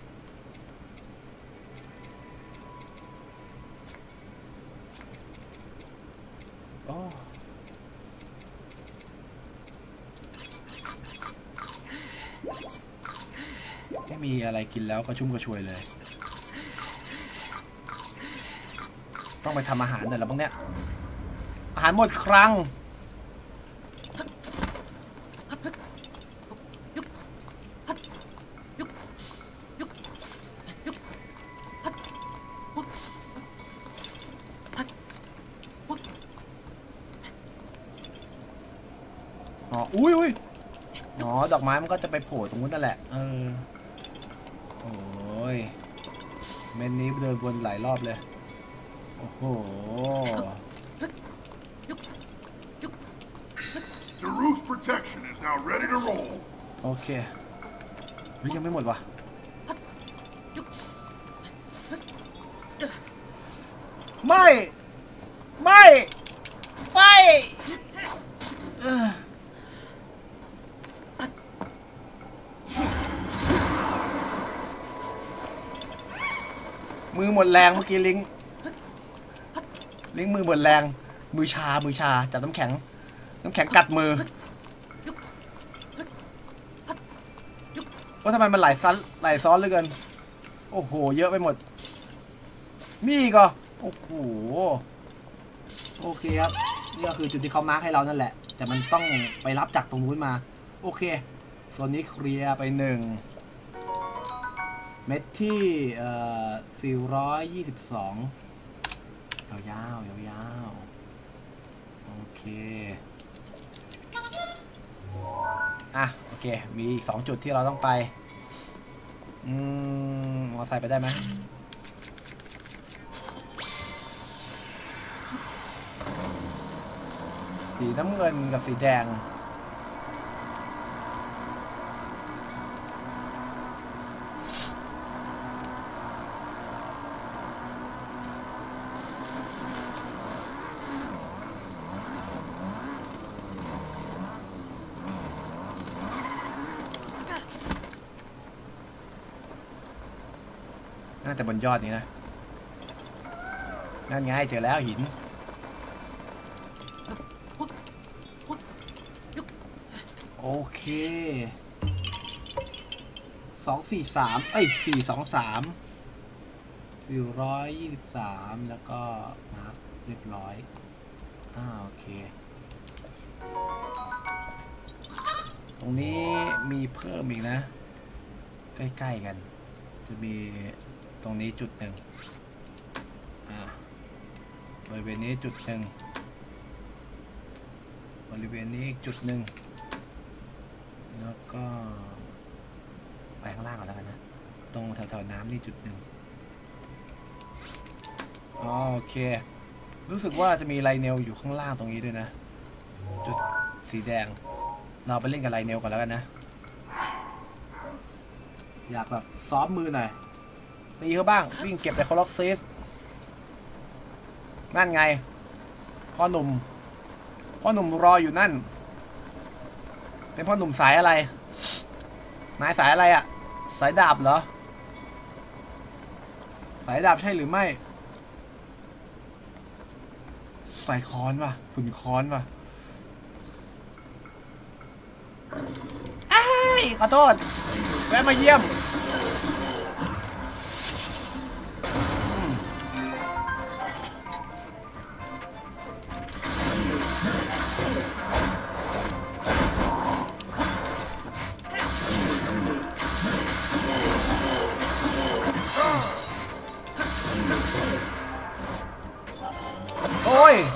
โอ้ไม่มีอะไรกินแล้วก็ชุ่มกระชวยเลยต้องไปทำอาหารแต่ละบ้างเนี้ยอาหารหมดครั้งอุ้ยอุ้ยอ๋อดอกไม้มันก็จะไปโผล่ตรงนู้นนั่นแหละเออโอ้ยเมนนี้เดินวนหลายรอบเลยโอ้โห Daru's protection is now ready to roll. โอเคเฮ้ยยังไม่หมดวะไม่ไม่ไม่มือหมดแรงเมื่อกี้ลิงลิงมือหมดแรงมือชามือชาจับน้ำแข็งน้ำแข็งกัดมือว่าทำไมมันไหลซ้อนไหลซ้อนเหลือเกินโอ้โหเยอะไปหมดนี่ก็โอ้โหโอเคครับนี่ก็คือจุดที่เขามาร์คให้เรานั่นแหละแต่มันต้องไปรับจากตรงนู้นมาโอเคโซนนี้เคลียร์ไปหนึ่งเม็ดที่เอ่อสี่ร้อยยี่สิบสองยาวยาวยาวๆโอเคอ่ะโอเคมีอีกสองจุดที่เราต้องไปอืมมอไซค์ไปได้ไหมสีน้ำเงินกับสีแดงน่าจะบนยอดนี้นะนั่นไงเจอแล้วหินโอเคสองสี่สามเอ้ยสี่สองสามสี่ร้อยยี่สิบสามแล้วก็มาร์คเรียบร้อยอ่าโอเคตรงนี้มีเพิ่มอีกนะใกล้ๆกันจะมีตรงนี้จุดหนึ่งอ่าบริเวณนี้จุดหนึ่งบริเวณนี้จุดหนึ่งแล้วก็ไปข้างล่างก่อนแล้วกันนะตรงแถวๆน้ำนี่จุดหนึ่งโอเครู้สึกว่าจะมีไลเนลอยู่ข้างล่างตรงนี้ด้วยนะจุดสีแดงเราไปเล่นกับไลเนลก่อนแล้วกันนะอยากแบบซ้อมมือหน่อยตีเขาบ้างวิ่งเก็บแต่คอล็อกซิสนั่นไงพ่อหนุ่มพ่อหนุ่มรออยู่นั่นเป็นพ่อหนุ่มสายอะไรนายสายอะไรอะสายดาบเหรอสายดาบใช่หรือไม่สายค้อนว่ะขุนค้อนว่ะอ้ายขอโทษแวะมาเยี่ยมโอ้ย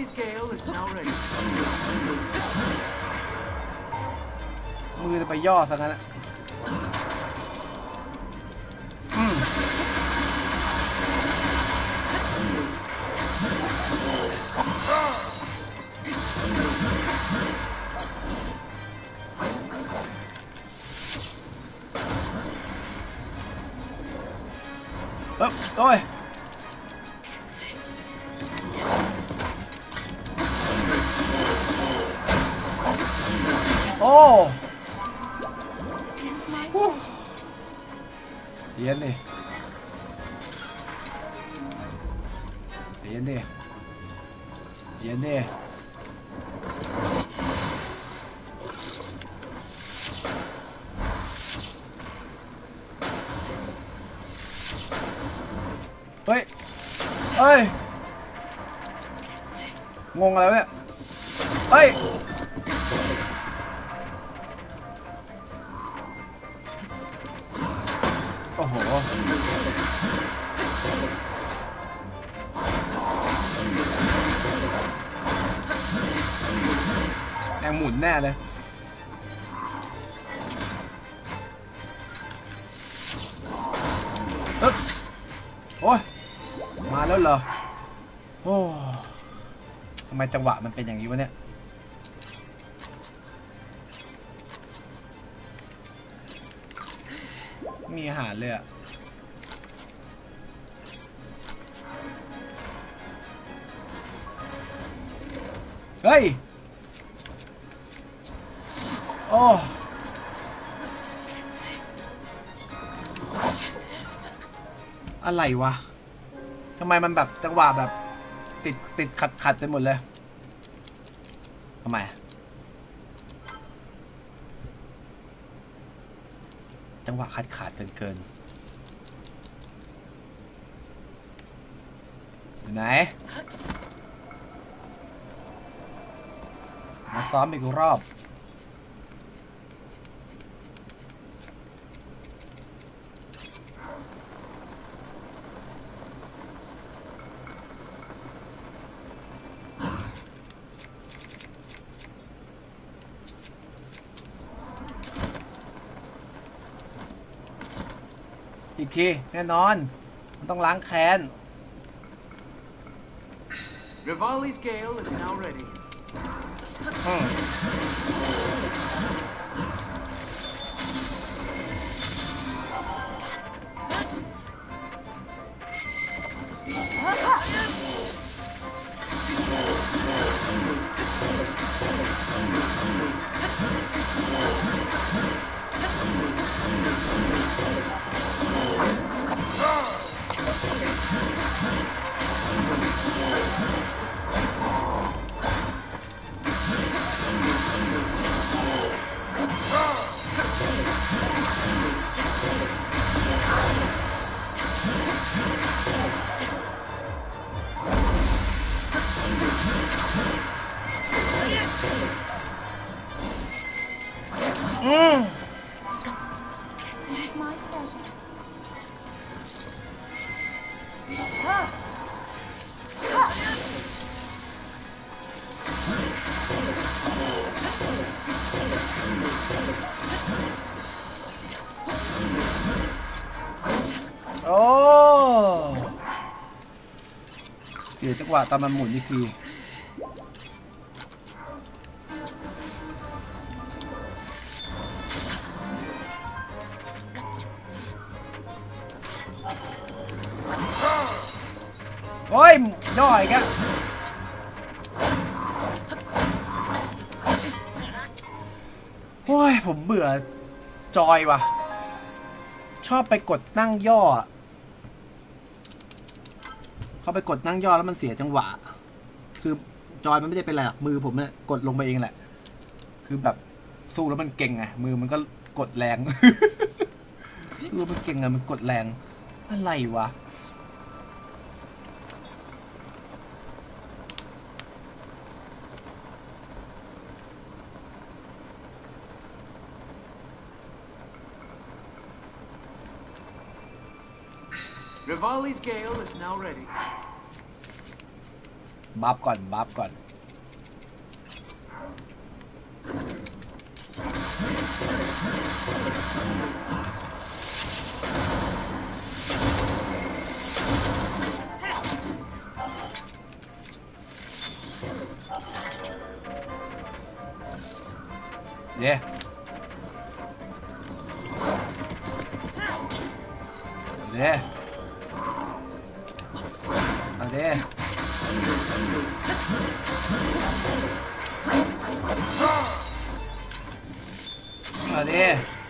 มือจะไปย่อซะงั้นละอืมเอ๊ะโอ้ยโอ้เย็นดิเย็นดิเย็นดิเฮ้ยเอ้ยงงอะไรวะเนี่ยเฮ้ยโอ้โหแองหมุนแน่เลยฮึบโอ้ยมาแล้วเหรอโอ้ทำไมจังหวะมันเป็นอย่างนี้วะเนี่ยมีอาหารเลยอะเฮ้ยโอ้อะไรวะทำไมมันแบบจังหวะแบบติดติดขัดขัดไปหมดเลยทำไมจังหวะขาดขาดเกินเกินอยู่ไหนมาซ้อมอีกรอบอีกทีแน่นอนมันต้องล้างแค้น Rivali's gale is now ready. อืม It is my pleasure. โอ้เสียจังหวะตอนมันหมุนอีกทีโอ้ยย่ออีกอะโอ้ยผมเบื่อจอยว่ะชอบไปกดนั่งย่อเขาไปกดนั่งย่อแล้วมันเสียจังหวะคือจอยมันไม่ได้เป็นอะไรหรอกมือผมเนี่ยกดลงไปเองแหละคือแบบสู้แล้วมันเก่งไงมือมันก็กดแรง สู้มันเก่งไงมันกดแรงอะไรวะ Rivali's gale is now ready. บัฟก่อนบัฟก่อนเย้เย้เอาเด้เอาเด้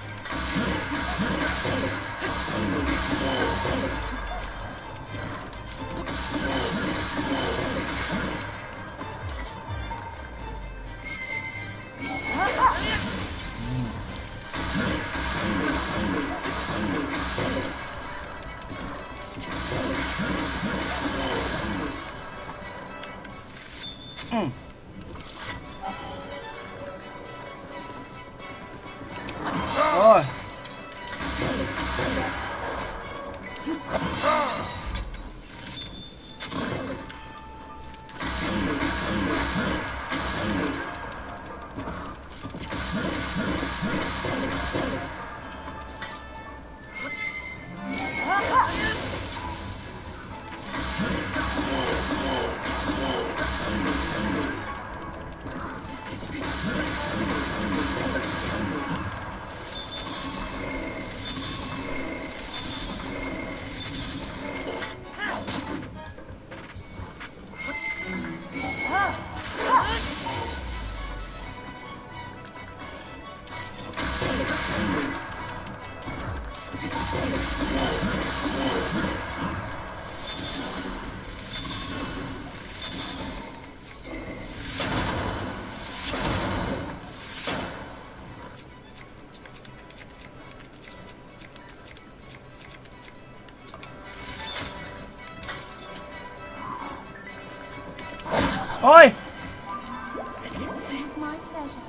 อืมโอ้ยโโอ้ย It is my pleasure.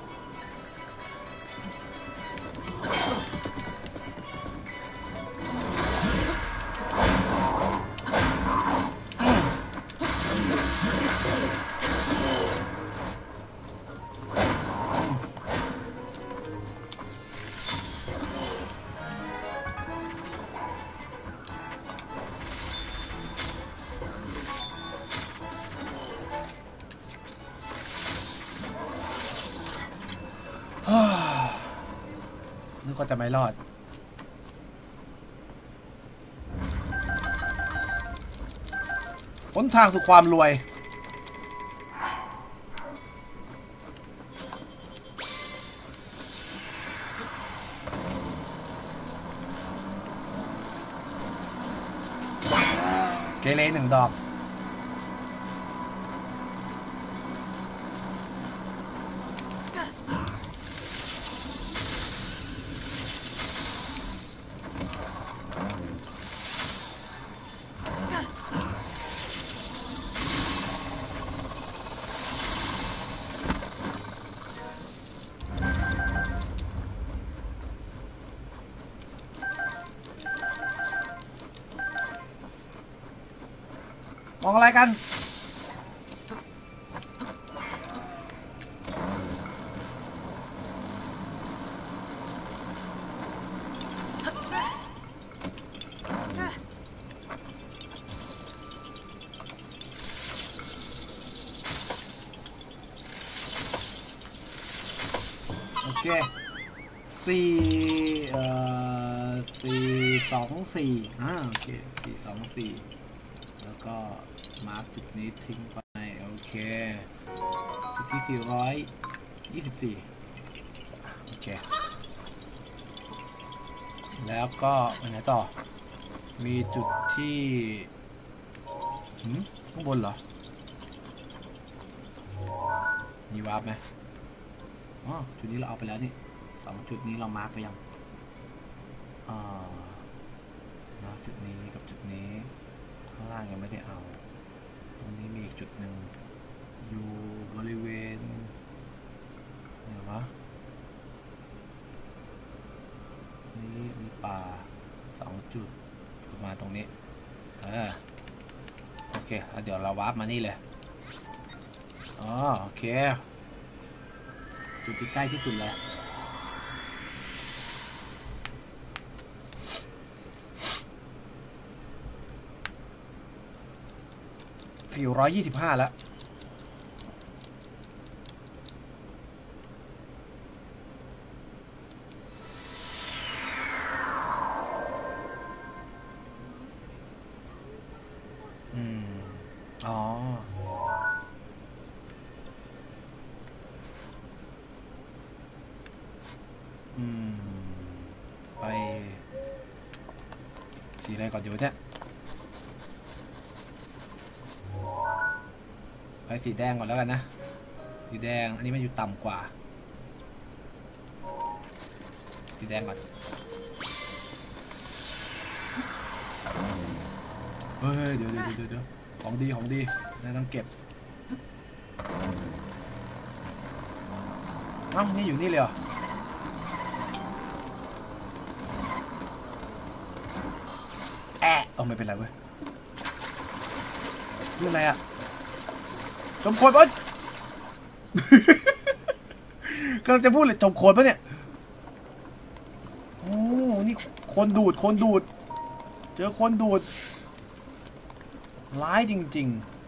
นึกว่าจะไม่รอดหนทางสู่ความรวยเกเรหนึ่งดอกมองอะไรกันโอเคสี่เอ่อสี่สองสี่อ่าโอเคสี่สองสี่แล้วก็มาร์คจุดนี้ทิ้งไปโอเคจุดที่สี่ร้อยยี่สิบสี่โอเคแล้วก็ไปไหนต่อมีจุดที่หืมข้างบนเหรอมีวาร์ปไหมอ๋อจุดนี้เราเอาไปแล้วนี่สองจุดนี้เรามาร์คไปยังอ่ามาร์คจุดนี้กับจุดนี้ข้างล่างยังไม่ได้เอาตรงนี้มีอีกจุดหนึ่งอยู่บริเวณไหนวะนี่มีป่าสองจุดมาตรงนี้เออโอเคแล้วเดี๋ยวเราวาร์ปมานี่เลยอ๋อโอเคจุดที่ใกล้ที่สุดแล้วสี่ร้อยยี่สิบห้าแล้วอืมอ๋ออืมไปสีอะไรก่อนอยู่เนี่ยไปสีแดงก่อนแล้วกันนะสีแดงอันนี้มันอยู่ต่ำกว่าสีแดงก่อนเฮ้ยเดี๋ยวเดี๋ยวเดี๋ยวเดี๋ยวของดีของดีน่าต้องเก็บเอ้านี่อยู่นี่เลยเหรอแอะเอาไม่เป็นไรเว้ยเรื่องอะไรอะจมโคตรปะ กำลังจะพูดเลยจมโคตรปะเนี่ยโอ้นี่คนดูดคนดูดเจอคนดูดร้ายจริง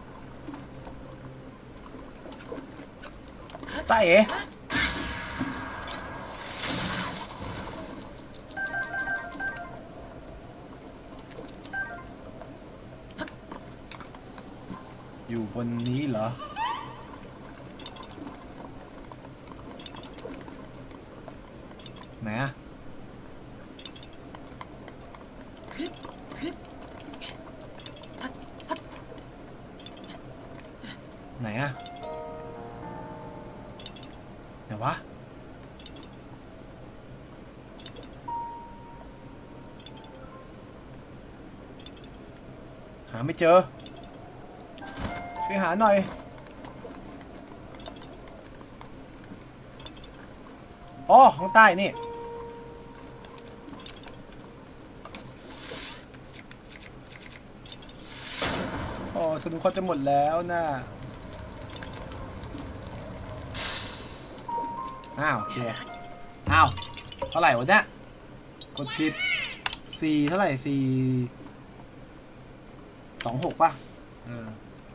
ๆตาเอ๋อยู่บนนี้เหรอไหนอะไหนอะไหนวะหาไม่เจอช่วยหาหน่อยอ๋อข้างใต้นี่โอ้ธนูเขาจะหมดแล้วนะอ้าวโอเคอ้าวเท่าไหร่วะเนี่ยกดผิดสี่เท่าไหร่สี่สองหกป่ะเออ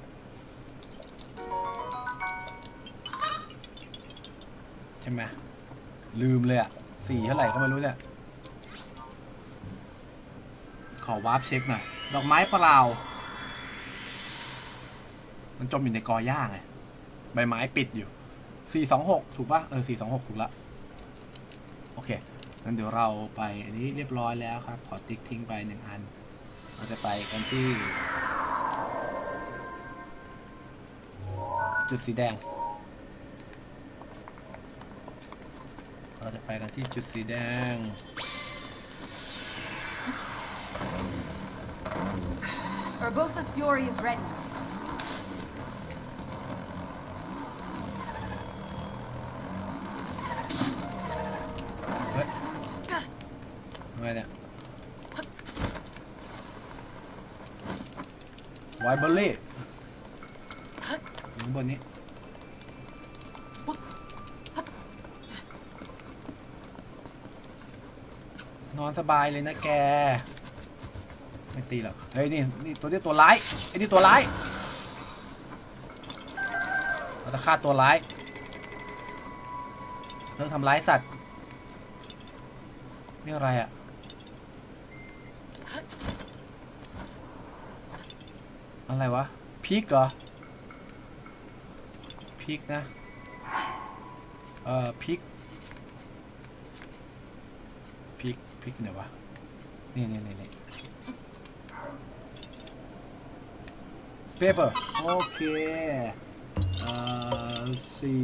ใช่ไหมลืมเลยอ่ะสี่เท่าไหร่ก็ไม่รู้เนี่ยขอวาร์ปเช็คหน่อยดอกไม้เปล่ามันจมอยู่ในกอหญ้าไงใบไม้ปิดอยู่สี่สองหกถูกป่ะเออสี่สองหกถูกละโอเคงั้นเดี๋ยวเราไปอันนี้เรียบร้อยแล้วครับขอติ๊กทิ้งไปหนึ่งอันเราจะไปกันที่จุดสีแดงเราจะไปกันที่จุดสีแดง Urbosa's fury is ready. เฮ้ยทำไมเนี่ยไวเบอร์รี่ข้างบนนี้นอนสบายเลยนะแกไม่ตีหรอกเฮ้ยนี่นี่ตัวนี้ตัวร้ายไอ้นี่ตัวร้ายเราจะฆ่าตัวร้ายเรื่องทำร้ายสัตว์นี่อะไรอ่ะอะไรวะพิกเหรอพิกนะเอ่อพิกพิกพิกไหนวะนี่นี่นี่นี่เปเปอร์โอเคเอ่อสี่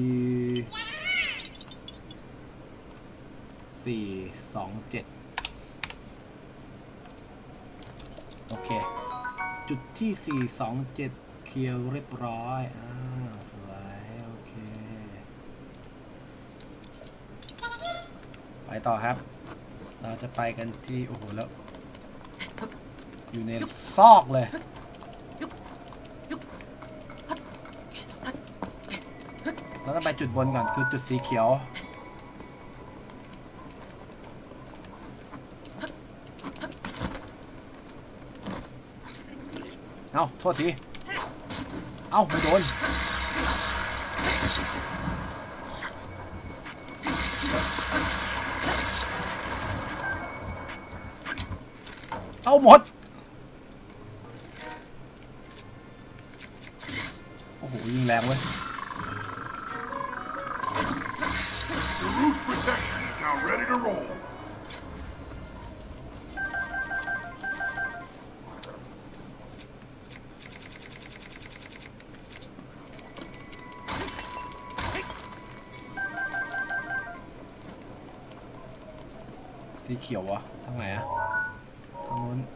สี่สองเจ็ดโอเคจุดที่สี่สองเจ็ดเคลียร์เรียบร้อยอ่าสวยโอเคไปต่อครับเราจะไปกันที่โอ้โหแล้วอยู่ในซอกเลยเราต้องไปจุดบนก่อนคือจุดสีเขียวเอ้าโทษทีเอ้าไม่โดนเอาหมดโอ้โหยิงแรงเว้ย The roof's protection is now ready to roll. สีเขียววะทางไหนอะทางนู้น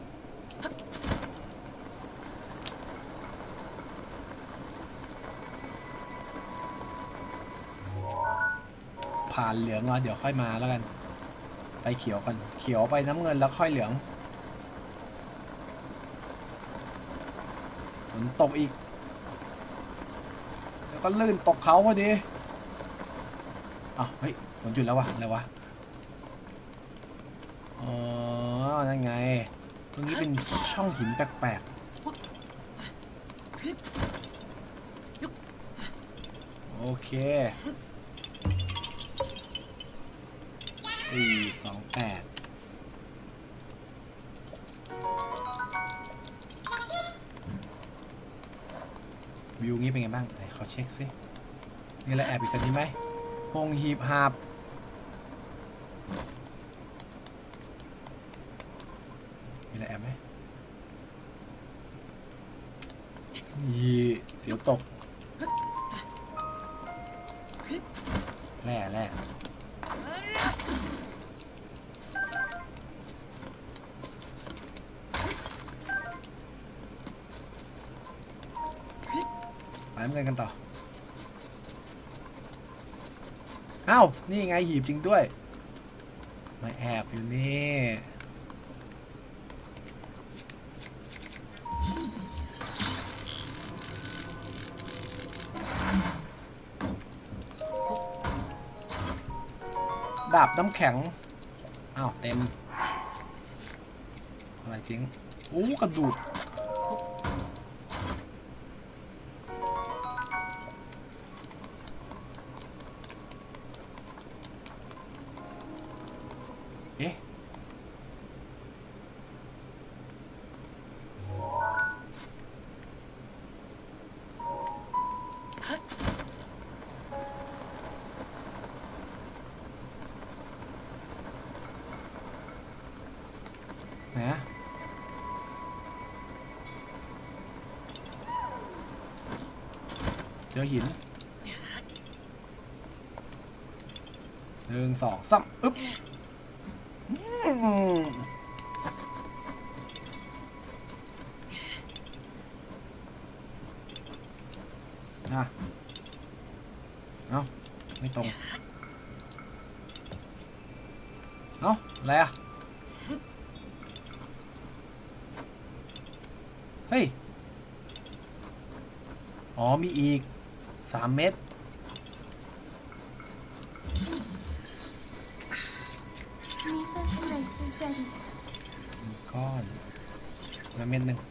ผ่านเหลืองแล้วเดี๋ยวค่อยมาแล้วกันไปเขียวกันเขียวไปน้ำเงินแล้วค่อยเหลืองฝนตกอีกแล้วก็ลื่นตกเขาพอดีอ้าวเฮ้ยฝนหยุดแล้ววะอะไรวะอ๋อนั่นไงตรงนี้เป็นช่องหินแปลกๆโอเคสี่สองแปดวิวงี้เป็นไงบ้างไหนเขาเช็คซินี่แหละแอบอีกสักนิดไหมหงหีบหาบมีอะไรแอบไหมยี่เสียวตกแร่แร่ไปเมื่อกันต่ออ้าวนี่ไงหีบจริงด้วยมาแอบอยู่นี่ดาบน้ำแข็งอ้าวเต็มอะไรทิ้งโอ้กระดูดเอ๊ะนะเจอหินหนึ่งสองสามอึ๊บอ่ะเอาไม่ตรงเอาอะไรอ่ะเฮ้ยอ๋อมีอีกสามเม็ด Neva's lace is ready. ก้อนแล้วเม็ดหนึ่ง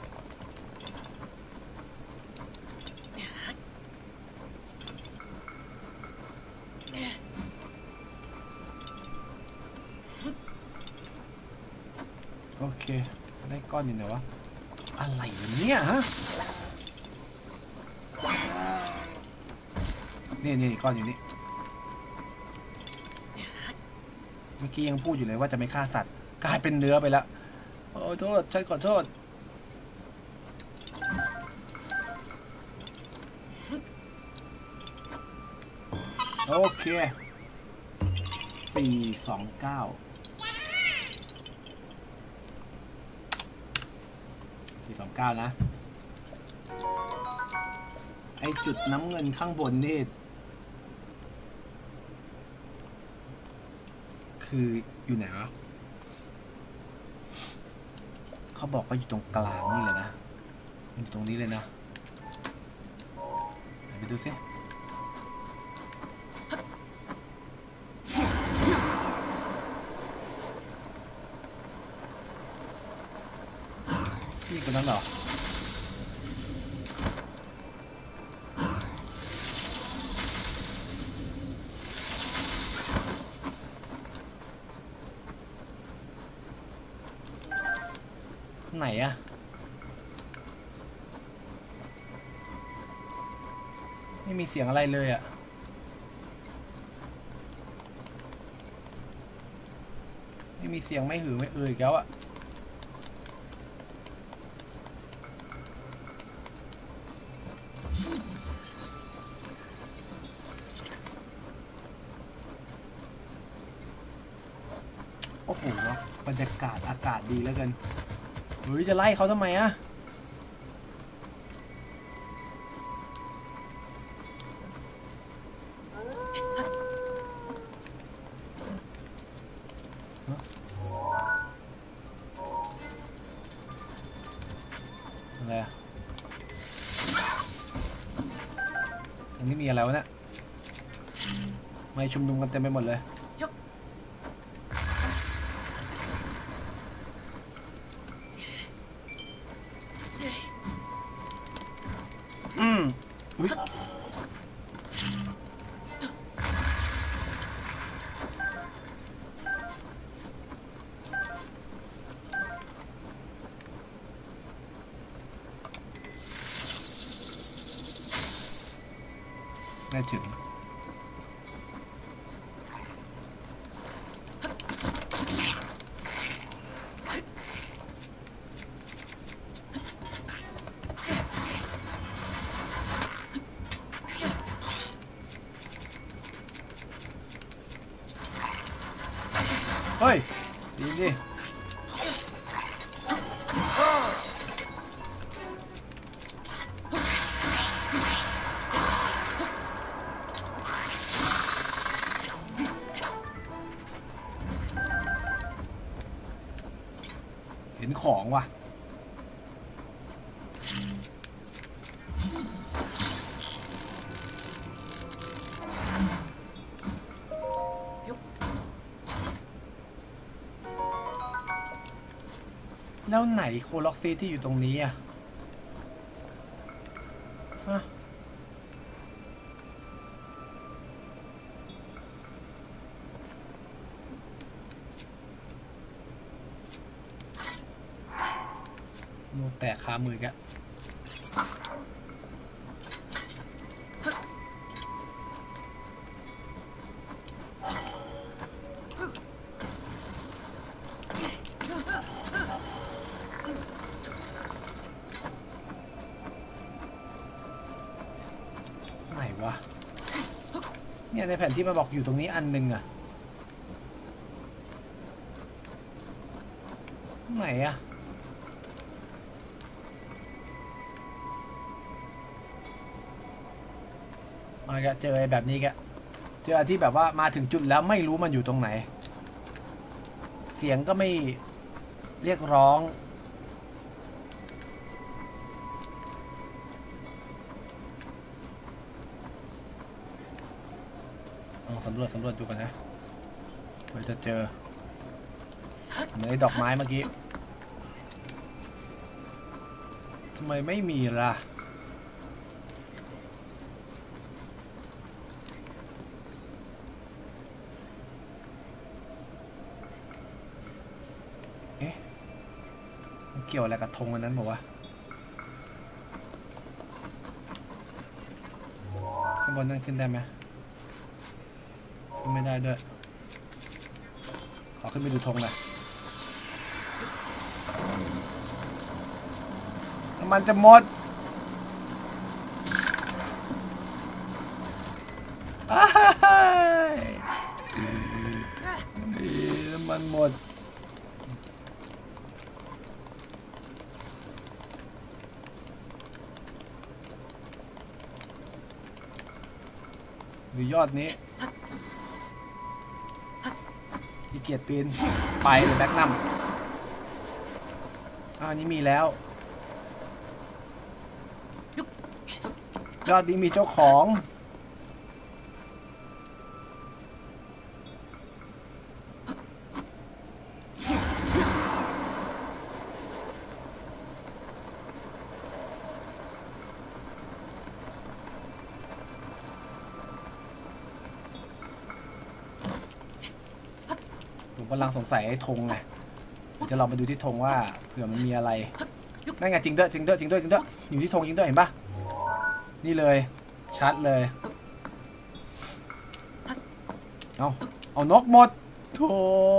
โอเคได้ก้อนอยู่ไหนวะอะไรวะเนี่ยฮะนี่นี่ก้อนอยู่นี่เมื่อกี้ยังพูดอยู่เลยว่าจะไม่ฆ่าสัตว์กลายเป็นเนื้อไปแล้วขอโทษฉันขอโทษโอเคสี่สองเก้าสี่สองเก้านะไอจุดน้ำเงินข้างบนนี่คืออยู่ไหนวะเขาบอกว่าอยู่ตรงกลางนี่เลยนะอยู่ตรงนี้เลยนะไปดูสินี่คนนั้นเหรอไหนอะไม่มีเสียงอะไรเลยอะไม่มีเสียงไม่หือไม่เอ่ยแล้วอะโอ้โหบรรยากาศอากาศดีแล้วกันเฮ้ยจะไล่เขาทำไมอะอะไรอะตรงนี้มีอะไรวะเนี่ยไม่ชุมนุมกันเต็มไปหมดเลยอืมอุ๊ยได้ถึงเฮ้ยดีดิของว่ะแล้วไหนโคล็อกซีที่อยู่ตรงนี้อ่ะฮะโมแตกคามือแกเนี่ยในแผนที่มาบอกอยู่ตรงนี้อันหนึ่งอะไหนอะมาแกเจอแบบนี้แกเจอที่แบบว่ามาถึงจุดแล้วไม่รู้มันอยู่ตรงไหนเสียงก็ไม่เรียกร้องสำรวจสำรวจดูกันนะเพื่อจะเจอเหมือนไอ้ดอกไม้เมื่อกี้ทำไมไม่มีล่ะเอ๊ะมันเกี่ยวอะไรกับธงอันนั้นบอกว่าข้างบนนั่นขึ้นได้ไหมไม่ได้ด้วยขอขึ้นไปดูธงหน่อยน้ำมันจะหมดน้ำมันหมดดูยอดนี้เกียรติปีนไปเลยแบ็กนัมอันนี้มีแล้วยอดนี้มีเจ้าของกำลังสงสัยไอ้ธงไงจะลองไปดูที่ธงว่าเผื่อมันมีอะไรนั่นไงจริงด้วยจริงด้วยจริงด้วยจริงด้วยอยู่ที่ธงจริงด้วยเห็นปะนี่เลยชัดเลยเอาเอานกหมดโธ่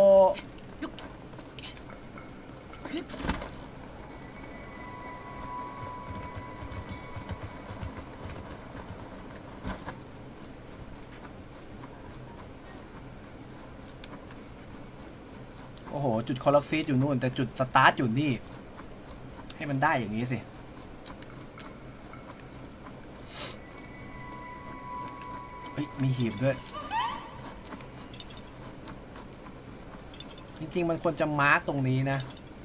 โอ้โหจุดคอลล็อกซีดอยู่นู่นแต่จุดสตาร์ทอยู่นี่ให้มันได้อย่างนี้สิเฮ้ยมีหีบด้วยจริงๆมันควรจะมาร์กตรงนี้นะ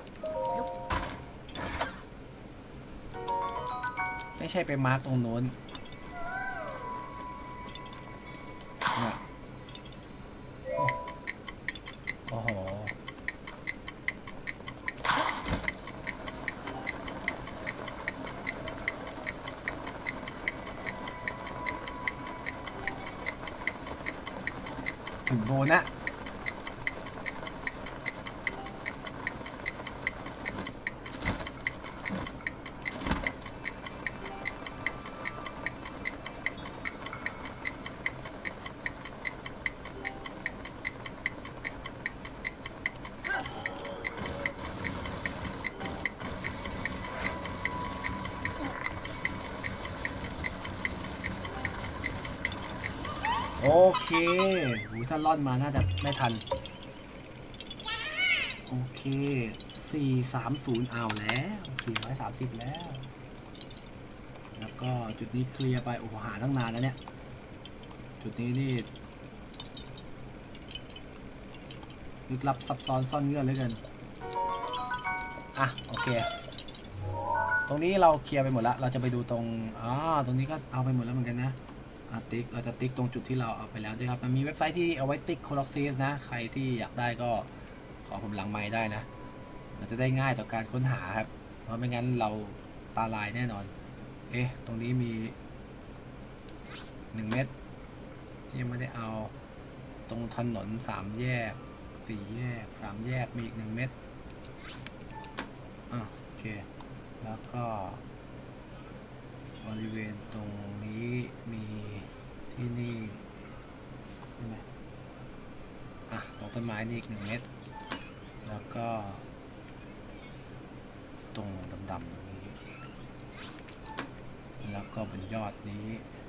ไม่ใช่ไปมาร์กตรงโน้นโอ้โหถึงโบนะโอเคถ้าล่อนมาน่าจะไม่ทันโอเคสี่สามศูนย์เอาแล้วสี่ร้อยสามสิบแล้วแล้วก็จุดนี้เคลียร์ไปโอ้โหหาตั้งนานแล้วเนี่ยจุดนี้นี่ลึกลับซับซ้อนซ่อนเงื่อนเหลือเกินอ่ะโอเคตรงนี้เราเคลียร์ไปหมดแล้วเราจะไปดูตรงอ๋อตรงนี้ก็เอาไปหมดแล้วเหมือนกันนะอ่ะติ๊กเราจะติ๊กตรงจุดที่เราเอาไปแล้วด้วยครับมันมีเว็บไซต์ที่เอาไว้ติ๊กโคล็อกซีสนะใครที่อยากได้ก็ขอผมหลังไมค์ได้นะมันจะได้ง่ายต่อการค้นหาครับเพราะไม่งั้นเราตาลายแน่นอนเอ๊ะตรงนี้มีหนึ่งเม็ดที่ยังไม่ได้เอาตรงถนนสามแยกสี่แยกสามแยกมีอีกหนึ่งเม็ดอ่ะโอเคแล้วก็บริเวณตรงนี้มีที่นี่ใช่ไหมอ่ะตรงต้นไม้นี่อีกหนึ่งเม็ดแล้วก็ตรงดำๆตรงนี้แล้วก็บนยอดนี้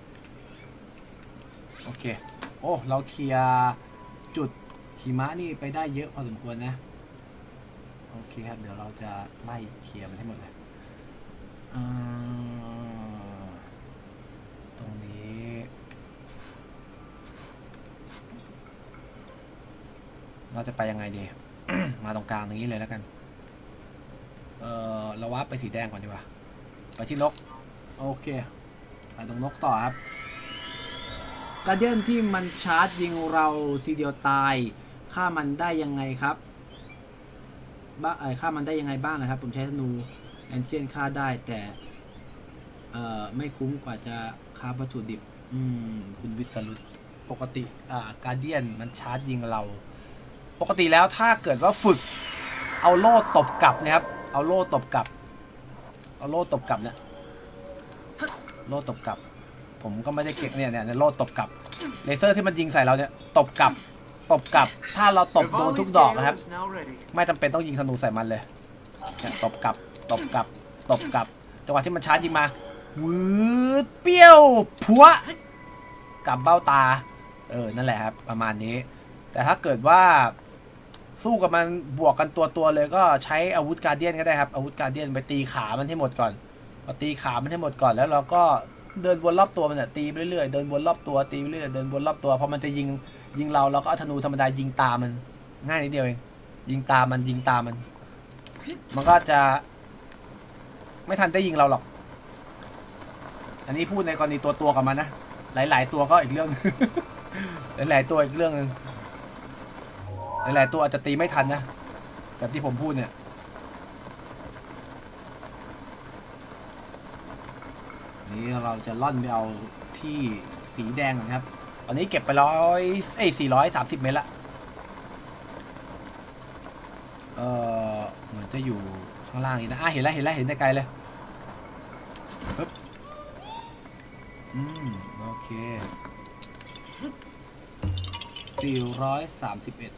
โอเคโอ้เราเคลียร์จุดหิมะนี่ไปได้เยอะพอสมควรนะโอเคครับเดี๋ยวเราจะไล่เคลียร์มันให้หมดเลยตรงนี้เราจะไปยังไงดี มาตรงกลางตรงนี้เลยแล้วกันเออเราวับไปสีแดงก่อนดีกว่าไปที่นกโอเคไปตรงนกต่อครับการเดียนที่มันชาร์จยิงเราทีเดียวตายฆ่ามันได้ยังไงครับบ้าไอ้ฆ่ามันได้ยังไงบ้างนะครับผมใช้ธนูแอนเชียนฆ่าได้แต่เอ่อไม่คุ้มกว่าจะฆ่าวัตถุดิบอืมคุณวิศรุตปกติอ่าการเดียนมันชาร์จยิงเราปกติแล้วถ้าเกิดว่าฝึกเอาโล่ตบกลับนะครับเอาโล่ตบกลับเอาโล่ตบกลับเนี่ยโล่ตบกลับผมก็ไม่ได้เก่งเนี่ยเนี่ยโล่ตบกลับเลเซอร์ที่มันยิงใส่เราเนี่ยตบกลับตบกลับถ้าเราตบโดนทุกดอกนะครับไม่จำเป็นต้องยิงธนูใส่มันเลยเนี่ยตบกลับตบกลับตบกลับจังหวะที่มันชาร์จยิงมาวืดเปี้ยวพัวกับเบ้าตาเออนั่นแหละครับประมาณนี้แต่ถ้าเกิดว่าสู้กับมันบวกกันตัวตัวเลยก็ใช้อาวุธการเดียนก็ได้ครับอาวุธการเดียนไปตีขามันให้หมดก่อนพอตีขามันให้หมดก่อนแล้วเราก็เดินวนรอบตัวมันเนี่ยตีไปเรื่อยๆเดินวนรอบตัวตีไปเรื่อยๆเดินวนรอบตัวพอมันจะยิงยิงเราเราก็เอาธนูธรรมดายิงตามมันง่ายนิดเดียวเองยิงตามมันยิงตามมันมันก็จะไม่ทันได้ยิงเราหรอกอันนี้พูดในกรณีตัวตัวกับมันนะหลายๆตัวก็อีกเรื่อง หลายๆตัวอีกเรื่องนึงหลายๆตัวอาจจะตีไม่ทันนะแบบที่ผมพูดเนี่ยนี่เราจะล่อนไปเอาที่สีแดงนะครับตอนนี้เก็บไปร้อยเอ้ยสี่ร้อยสามสิบเมตรละเออเหมือนจะอยู่ข้างล่างนี่นะอ่ะเห็นแล้วเห็นแล้วเห็นแต่ไกลเลยปึ๊บอืมโอเคสี่ร้อยสามสิบเอ็ด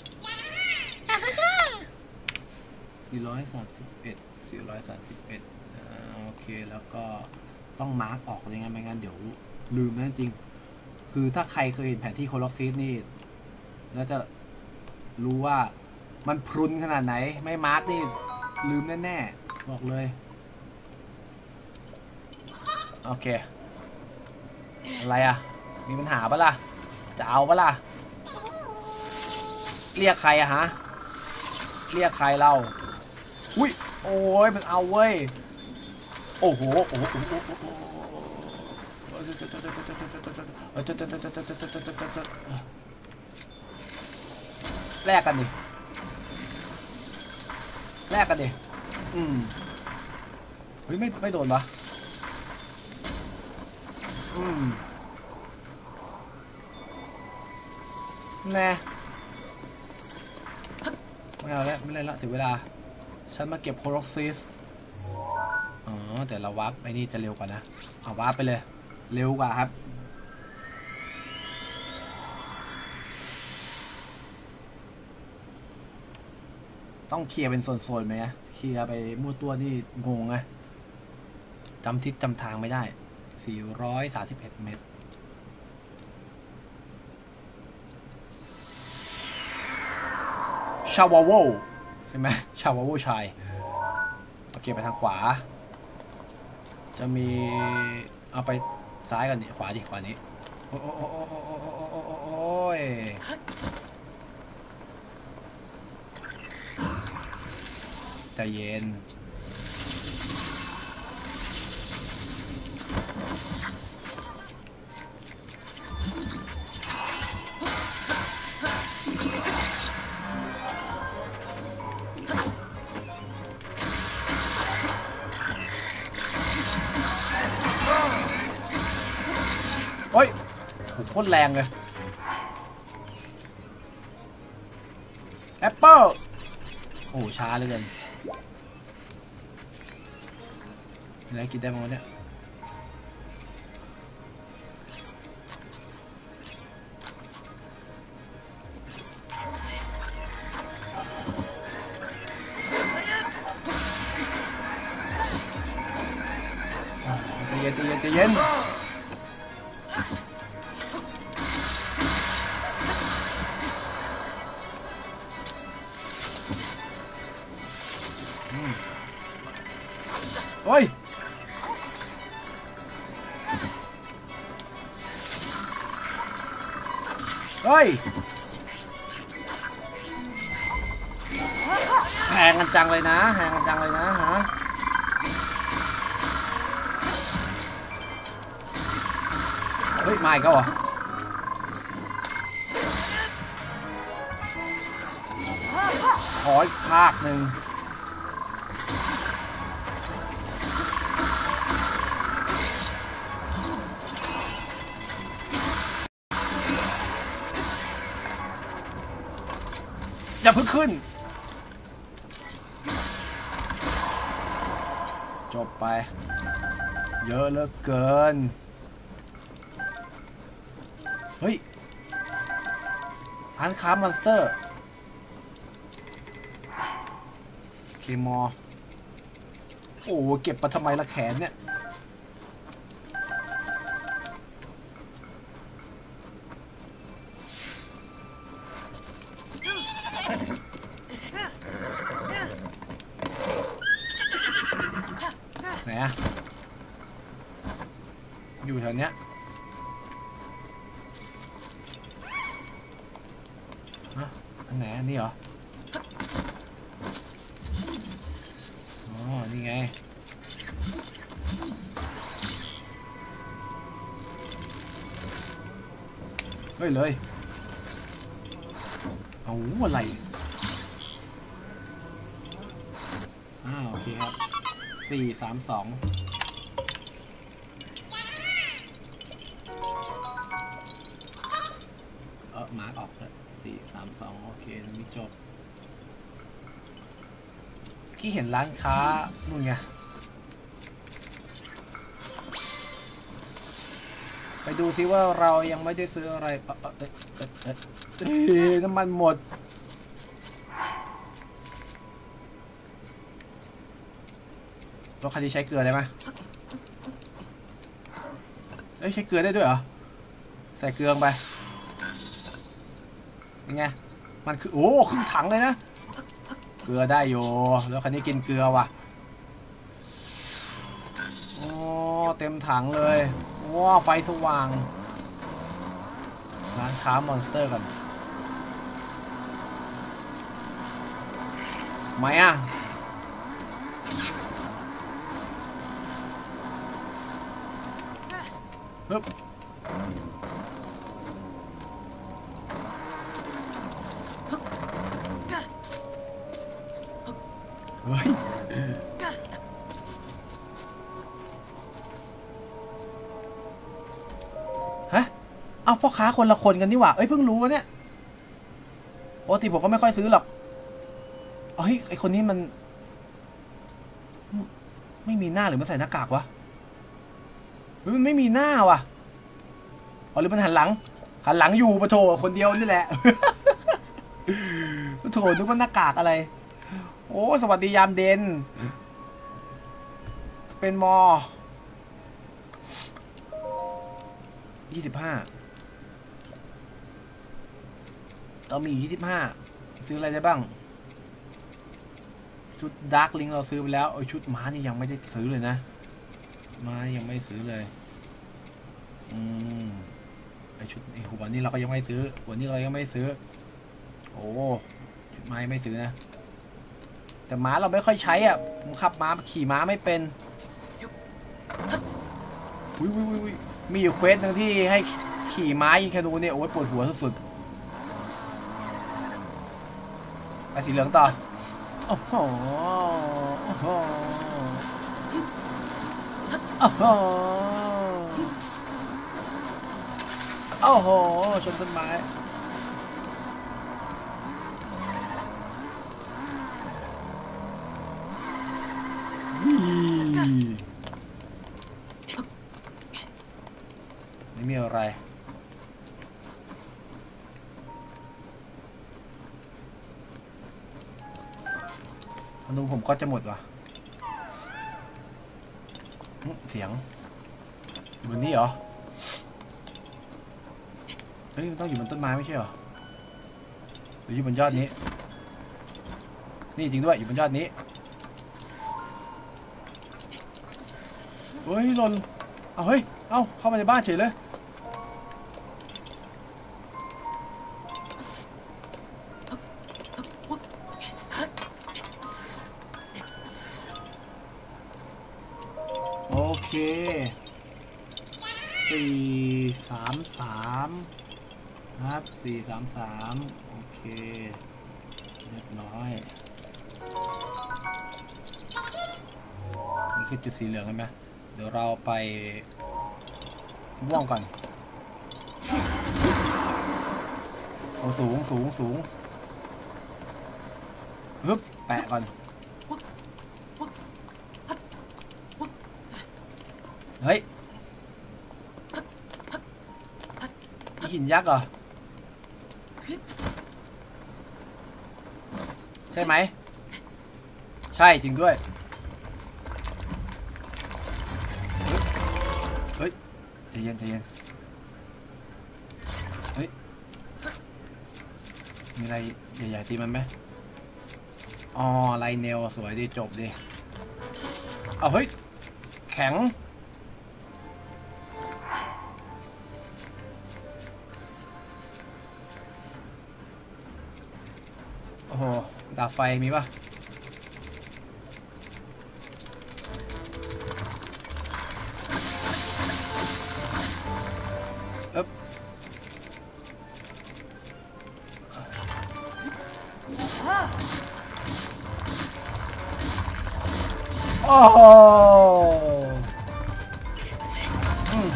สี่ร้อยสามสิบเอ็ดสี่ร้อยสามสิบเอ็ดโอเคแล้วก็ต้องมาร์กออกยังไงไม่งั้นเดี๋ยวลืมนะจริงคือถ้าใครเคยเห็นแผนที่โคล็อกซีสนี่แล้วจะรู้ว่ามันพรุนขนาดไหนไม่มาร์กนี่ลืมแน่ๆบอกเลยโอเคอะไรอ่ะมีปัญหาปะล่ะจะเอาปะล่ะเรียกใครอะฮะเรียกใครเราอุ้ยโอ้ยมันเอาเว้ยโอ้โหโอ้โหแลกกันดิแลกกันดิอืมเฮ้ยไม่ไม่โดนปะอืมแน่ไม่เอาแล้วไม่เล่นละเสียเวลาฉันมาเก็บโคล็อกซิสอ๋อแต่เราวาร์ปไอ้นี่จะเร็วกว่านะเอาวาร์ปไปเลยเร็วกว่าครับต้องเคลียร์เป็นโซนๆไหมเคลียร์ไปมั่วตัวนี่งงไงจำทิศจำทางไม่ได้สี่ร้อยสามสิบเอ็ดเมตรชาวาโวใช่ไหมชาวาโวชายโอเคไปทางขวาจะมีเอาไปซ้ายก่อนดิขวาดิขวานี้โอ้โอ้โอ้โอ้โอ้โอ้โอ้โอ้ยใจเย็นโอ้ยโหโคตรแรงเลยแอปเปิ้ลโอ้ช้าเหลือเกินอะไรกินได้มั้งเนี่ยใจเย็นใจเย็นใจเย็นโอ้ยเฮ้ยแหงกันจังเลยนะแหงกันจังเลยนะฮะเฮ้ยมาอีกแล้วเหรอขออีกภาคหนึ่งอย่าเพิ่งขึ้นจบไปเยอะเหลือเกินเฮ้ยอันคามอนสเตอร์เคมอโอ้เก็บมาทำไมละแขนเนี่ยไหนอะอยู่แถวเนี้ยอะอันไหนอันนี้เหรออ๋อนี่ไงเฮ้ยเลยเอาอะไรอ้าวโอเคครับสี่สามสองเออมาร์กออกเลยสี่สามสองโอเคตรงนี้จบที่เห็นร้านค้านู่นไงไปดูซิว่าเรายังไม่ได้ซื้ออะไรเออเออเออเออเออน้ำมันหมดรถคันนี้ใช้เกลือได้ไหมเอ้ยใช้เกลือได้ด้วยเหรอใส่เกลือไปยังไงมันคือโอ้ครึ่งถังเลยนะเกลือได้โยแล้วคันนี้กินเกลือว่ะโอ้เต็มถังเลยว้าไฟสว่างร้านค้ามอนสเตอร์กันไหมอ่ะฮึบเฮ้ยฮะเอาพ่อค้าคนละคนกันนี่หว่าเอ้ยเพิ่งรู้วะเนี่ยปกติผมก็ไม่ค่อยซื้อหรอกเฮ้ยไอคนนี้มันไม่มีหน้าหรือมันใส่หน้ากากวะเฮ้ยมันไม่มีหน้าว่ะอ๋อหรือมันหันหลังหันหลังอยู่ปะโถคนเดียวนี่แหละปะโถนึกว่าหน้ากากอะไรโอ้สวัสดียามเด่นเป็นมอยี่สิบห้าเรามียี่สิบห้าซื้ออะไรได้บ้างชุดดาร์กลิงเราซื้อไปแล้วไอชุดม้านี่ยังไม่ได้ซื้อเลยนะม้ายังไม่ซื้อเลยอืมไอชุดไอหัวนี่เราก็ยังไม่ซื้อหัวนี่เรายังไม่ซื้อโอ้ชุดม้าไม่ซื้อนะแต่ม้าเราไม่ค่อยใช้อ่ะผมขับม้าขี่ม้าไม่เป็นวิววิววิวมีอยู่เควสหนึ่งที่ให้ขี่ม้ายิงแคนูเนี่ยโอ้ยปวดหัวสุดๆไปสีเหลืองต่อโอ้โหโอ้โหโอ้โหโอ้โหชนต้นไม้ไม่มีอะไรธนูผมก็จะหมดว่ะเสียงอยู่บนนี้เหรอเฮ้ยมันต้องอยู่บนต้นไม้ไม่ใช่เหรอหรืออยู่บนยอดนี้นี่จริงด้วยอยู่บนยอดนี้เฮ้ยหล่นเอาเฮ้ยเอาเข้ามาในบ้านเฉยเลยโอเคสี่สามสามครับสี่สามสามโอเคเรียบร้อยนี่คือจุดสีเหลืองใช่ไหมเดี๋ยวเราไปม่วงก่อนโอ้สูงสูงสูงฮึบแปะก่อนเฮ้ยหินยักษ์เหรอใช่ไหมใช่จริงด้วยเฮ้ยใจเย็นใจเย็นเฮ้ยมีอะไรใหญ่ๆตีมันไหมอ๋อไลเนลสวยดีจบดิเอาเฮ้ยแข็งโอ้โหดาบไฟมีป่ะเอ๊บโอ้โหอืม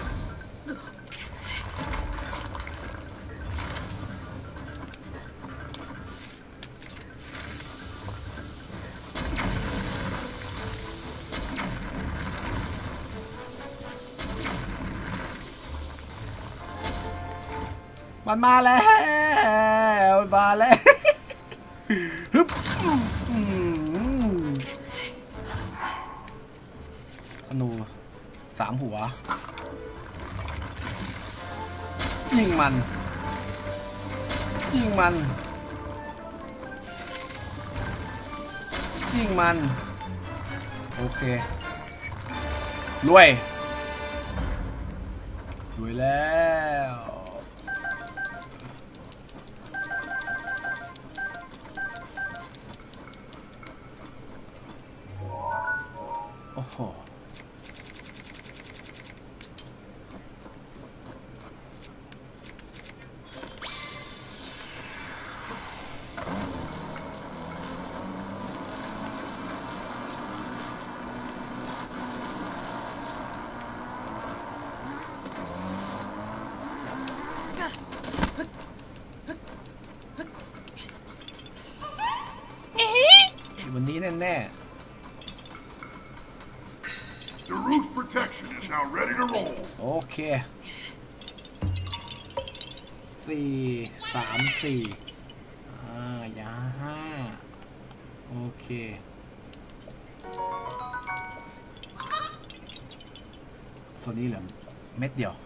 มันมาแล้วมันมาแล้วฮึบธนูสามหัวยิงมันยิงมันยิงมันโอเครวยรวยแล้วโอ้โหวันนี้แน่ๆ The root's protection is now ready to roll. โอเคสี่สามสี่อ่ายาห้าโอเคส่วนนี้เหลือเม็ดเดียว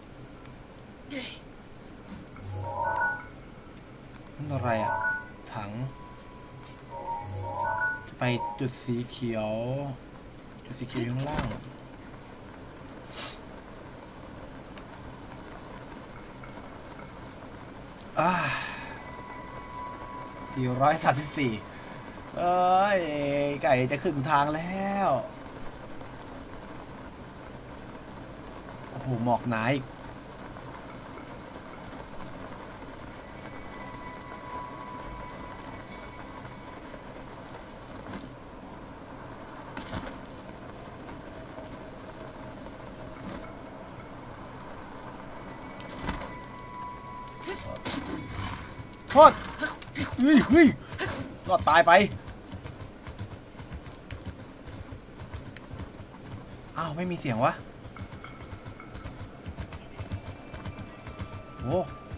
นั่นอะไรอ่ะถังจะไปจุดสีเขียวจุดสีเขียวอยู่ข้างล่างอ่าสี่ร้อยสามสิบสี่เอ้ยไก่จะขึ้นทางแล้วโอ้โหหมอกหนาอีกโทษเฮ้ยเฮ้ยรอดตายไปอ้าวไม่มีเสียงวะโอ้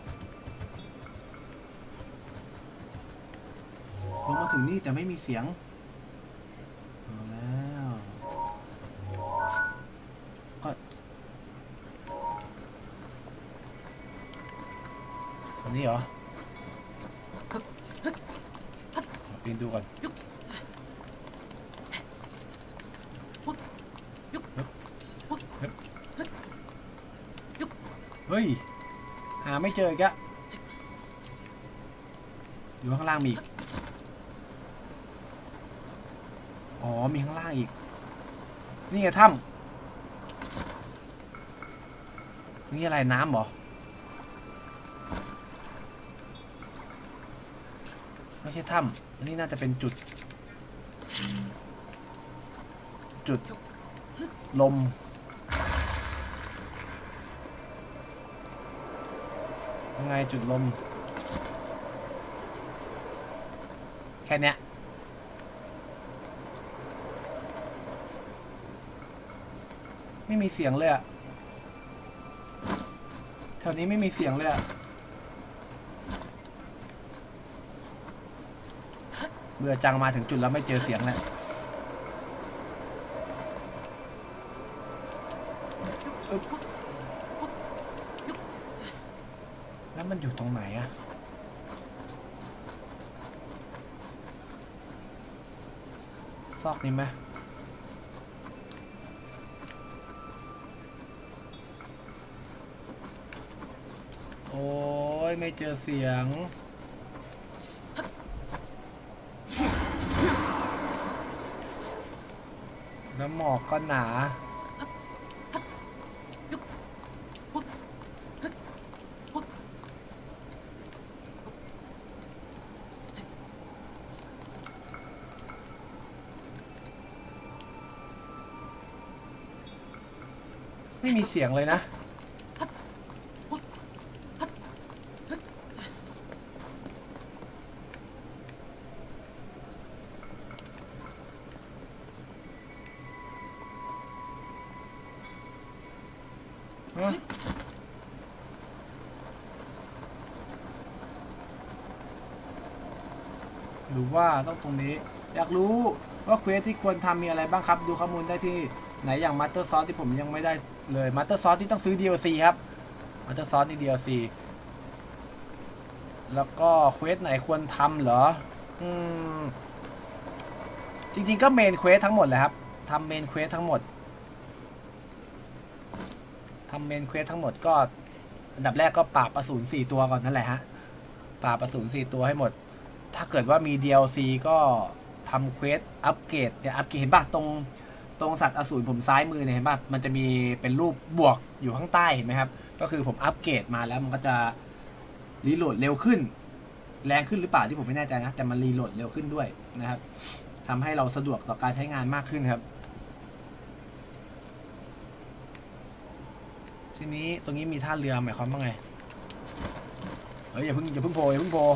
ลงมาถึงนี่แต่ไม่มีเสียงเอาแล้วก็อันนี้เหรอปีนดูก่อนเฮ้ยหาไม่เจออีกอะอยู่ข้างล่างมีอีกอ๋อมีข้างล่างอีกนี่ไงถ้ำนี่อะไรน้ำเหรอไม่ใช่ถ้ำอันนี้น่าจะเป็นจุดจุดลมยังไงจุดลมแค่เนี้ยไม่มีเสียงเลยอะแถวนี้ไม่มีเสียงเลยอะเบื่อจังมาถึงจุดแล้วไม่เจอเสียงแล้วแล้วมันอยู่ตรงไหนอะซอกนี้ไหมโอ้ยไม่เจอเสียงแล้วหมอกก็หนาไม่มีเสียงเลยนะหรือว่าต้องตรงนี้อยากรู้ว่าเควสที่ควรทำมีอะไรบ้างครับดูข้อมูลได้ที่ไหนอย่างมัตเตอร์ซอสที่ผมยังไม่ได้เลยมัตเตอร์ซอสที่ต้องซื้อ ดี แอล ซี ครับมัตเตอร์ซอสนี่ ดี แอล ซี แล้วก็เควสไหนควรทำเหรออืมจริงๆก็เมนเควสทั้งหมดแหละครับทำเมนเควสทั้งหมดทำเมนเควสทั้งหมดก็อันดับแรกก็ปราบอสูรสี่ตัวก่อนนั่นแหละฮะปราบอสูรสี่ตัวให้หมดถ้าเกิดว่ามี ดี แอล ซี ก็ทำเควสอัปเกรดเนี่ยอัปเกรดเห็นป่ะตรงตรงสัตว์อสูรผมซ้ายมือเนี่ยเห็นป่ะมันจะมีเป็นรูปบวกอยู่ข้างใต้เห็นไหมครับก็คือผมอัปเกรดมาแล้วมันก็จะรีโหลดเร็วขึ้นแรงขึ้นหรือเปล่าที่ผมไม่แน่ใจนะแต่มันรีโหลดเร็วขึ้นด้วยนะครับทำให้เราสะดวกต่อการใช้งานมากขึ้นครับทีนี้ตรงนี้มีท่าเรือหมายความว่าไงเฮ้ยอย่าเพิ่งอย่าเพิ่งโผล่อย่าเพิ่งโผล่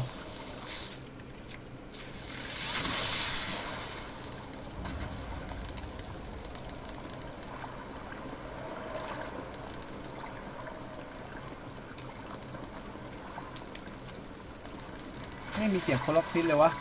ไม่มีเสียงโคล็อกซิสเลยวะ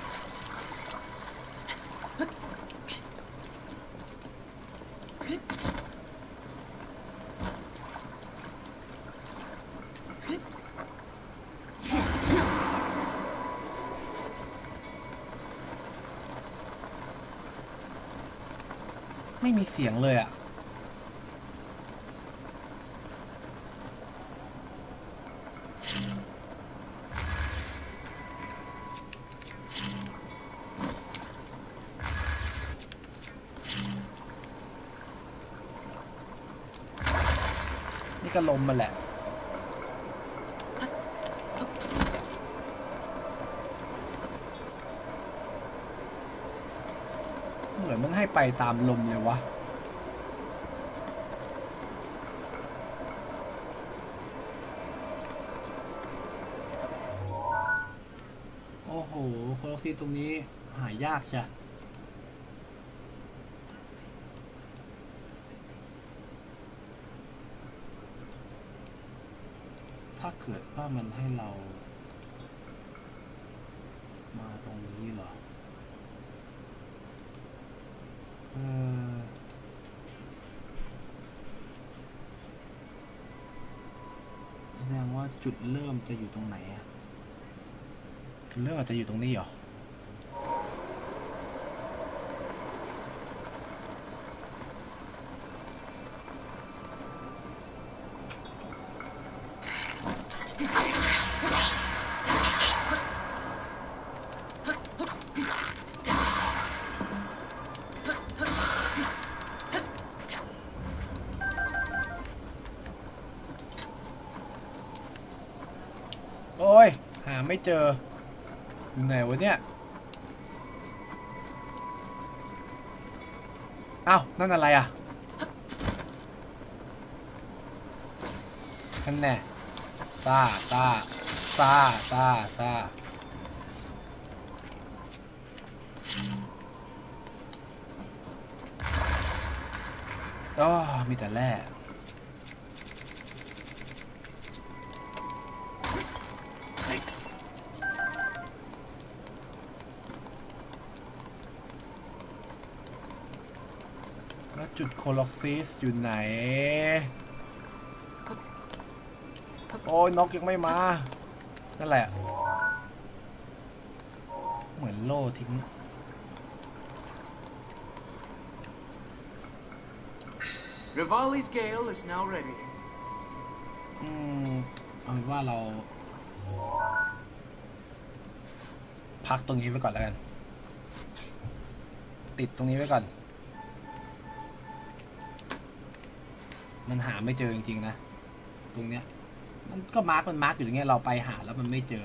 ไม่มีเสียงเลยอ่ะนี่ก็ลมมาแหละเหมือนมันให้ไปตามลมเลยวะล็อกซีตรงนี้หายากใช่ถ้าเกิดว่ามันให้เรามาตรงนี้เหรอเออแสดงว่าจุดเริ่มจะอยู่ตรงไหนอะจุดเริ่มอาจจะอยู่ตรงนี้เหรอโอ้ยหาไม่เจออยู่ไหนวะเนี่ยอ้าวนั่นอะไรอ่ะนั่นแน่ซาซาซาซาซาอ๋อมีแต่แร่แล้วจุดโคล็อกซิสอยู่ไหนโอ้ยนกยังไม่มานั่นแหละเหมือนโล่ทิ้ง Rivali's Gale is now ready. อืมเอาเป็นว่าเราพักตรงนี้ไว้ก่อนแล้วกันติดตรงนี้ไว้ก่อนมันหาไม่เจอจริงๆนะตรงเนี้ยมันก็มาร์กมันมาร์กอยู่อย่างเงี้ยเราไปหาแล้วมันไม่เจอ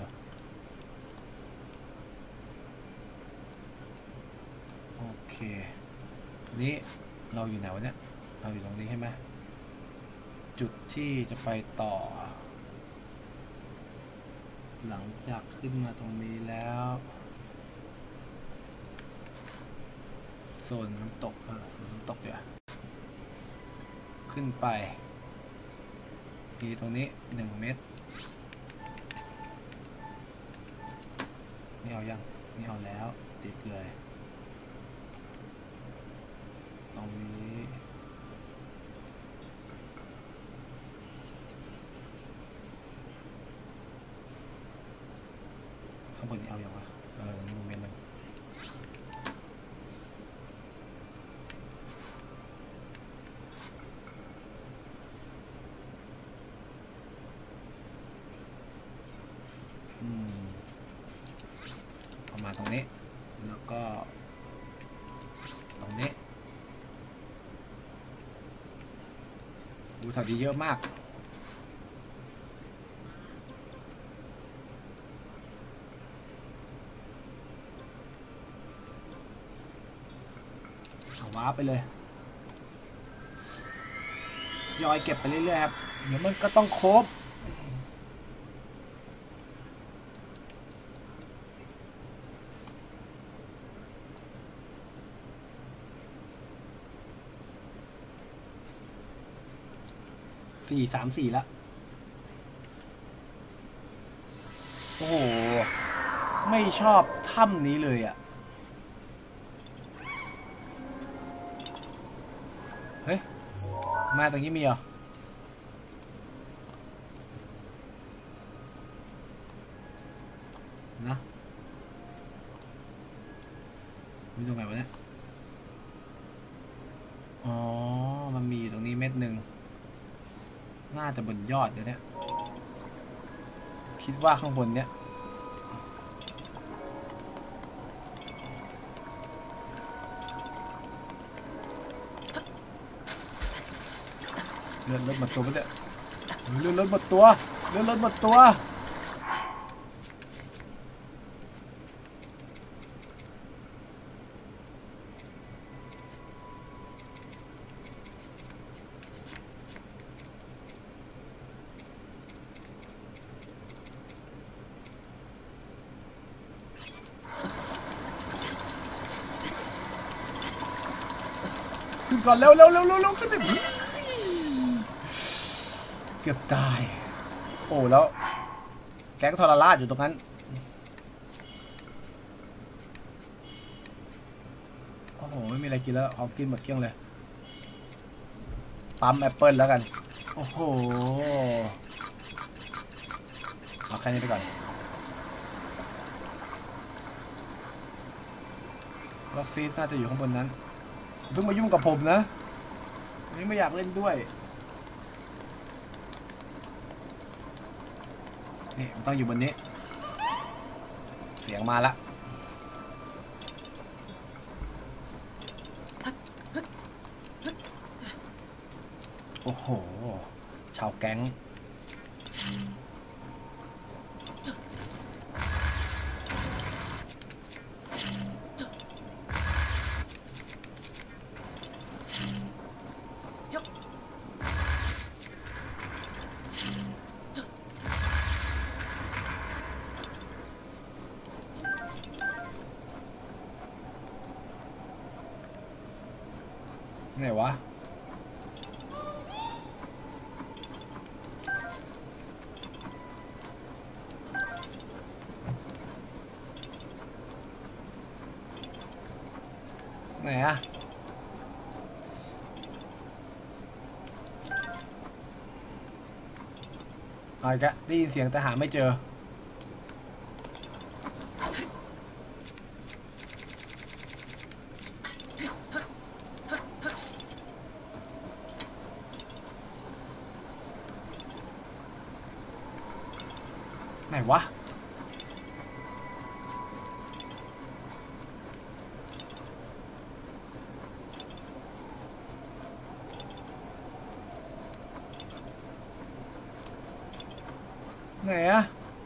โอเคนี้เราอยู่ไหนวะเนี่ยเราอยู่ตรงนี้ใช่ไหมจุดที่จะไปต่อหลังจากขึ้นมาตรงนี้แล้วโซนน้ำตกเออน้ำตกเดี๋ยวขึ้นไปมีตรงนี้หนึ่งเมตรนี่เอายังนี่เอาแล้วติดเลยตรงนี้ข้างบนนี้เอาอย่างวะเออนี่เมตรหนึ่งประมาณตรงนี้แล้วก็ตรงนี้ดูแถวนี้เยอะมากเอาว้าไปเลยย่อยเก็บไปเรื่อยๆครับเดี๋ยวมันก็ต้องครบสี่สามสี่แล้วโอ้โหไม่ชอบถ้ำนี้เลยอ่ะเฮ้ยมาตรงนี้มีเหรอนะมีตรงไหนวะเนี่ยอ๋อมันมีตรงนี้เม็ดหนึ่งน่าจะบนยอดเดี๋ยวนี้คิดว่าข้างบนเนี้ยเลื่อนรถหมดตัวไปเนี่ยเลื่อนรถหมดตัวเลื่อนรถหมดตัวก่อนเร็วเร็วเร็วเร็วเร็วขึ้นดิเกือบตายโอ้แล้วแก๊งทรราชอยู่ตรงนั้นโอ้โหไม่มีอะไรกินแล้วเอากินหมดเกลี้ยงเลยปั๊มแอปเปิลแล้วกันโอ้โหเอาแค่นี้ไปก่อนล็อกซีน่าจะอยู่ข้างบนนั้นเพิ่งมายุ่งกับผมนะนี่ไม่อยากเล่นด้วยนี่มันต้องอยู่บนนี้เสียงมาละโอ้โหชาวแก๊งไหนวะไหนอะอะไรกะได้ยินเสียงแต่หาไม่เจอไหนวะไหนอะ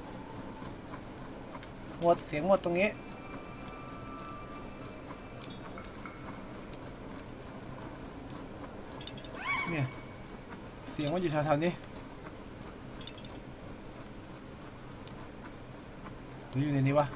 หมดเสียงหมดตรงนี้เนี่ยเสียงมันอยู่แถวๆนี้หรืออยู่ในนี้วะ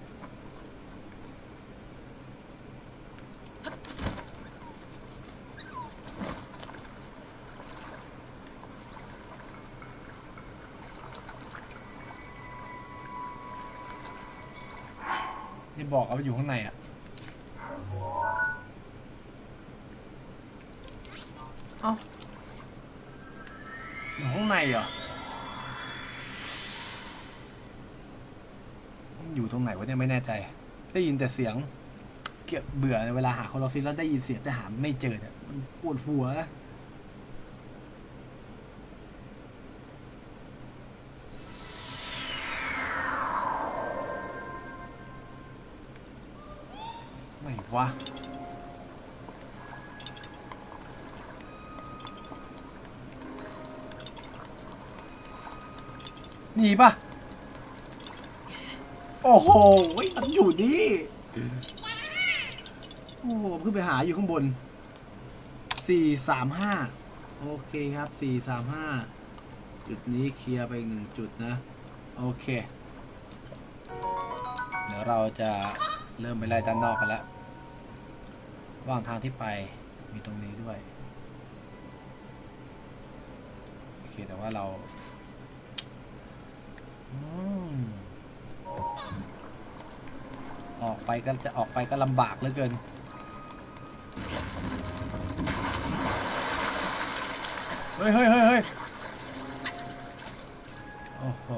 นี่บอกเอาไปอยู่ข้างในอ่ะเอ้าอยู่ข้างในเหรออยู่ตรงไหนวะเนี่ยไม่แน่ใจได้ยินแต่เสียงเกี่ยวเบื่อเวลาหาคนล็อกซินแล้วได้ยินเสียงแต่หาไม่เจอเนี่ยมันปวดหัวนะไหนวะนี่ปะโอ้โหมันอยู่นี่โอ้โหขึ้นไปหาอยู่ข้างบนสี่สามห้าโอเคครับสี่สามห้าจุดนี้เคลียร์ไปอีกหนึ่งจุดนะโอเคเดี๋ยวเราจะเริ่มไปไล่ด้านนอกกันแล้วระหว่างทางที่ไปมีตรงนี้ด้วยโอเคแต่ว่าเราออกไปก็จะออกไปก็ลำบากเหลือเกินเฮ้ยเฮ้ยเฮ้ยเฮ้ยโอ้โห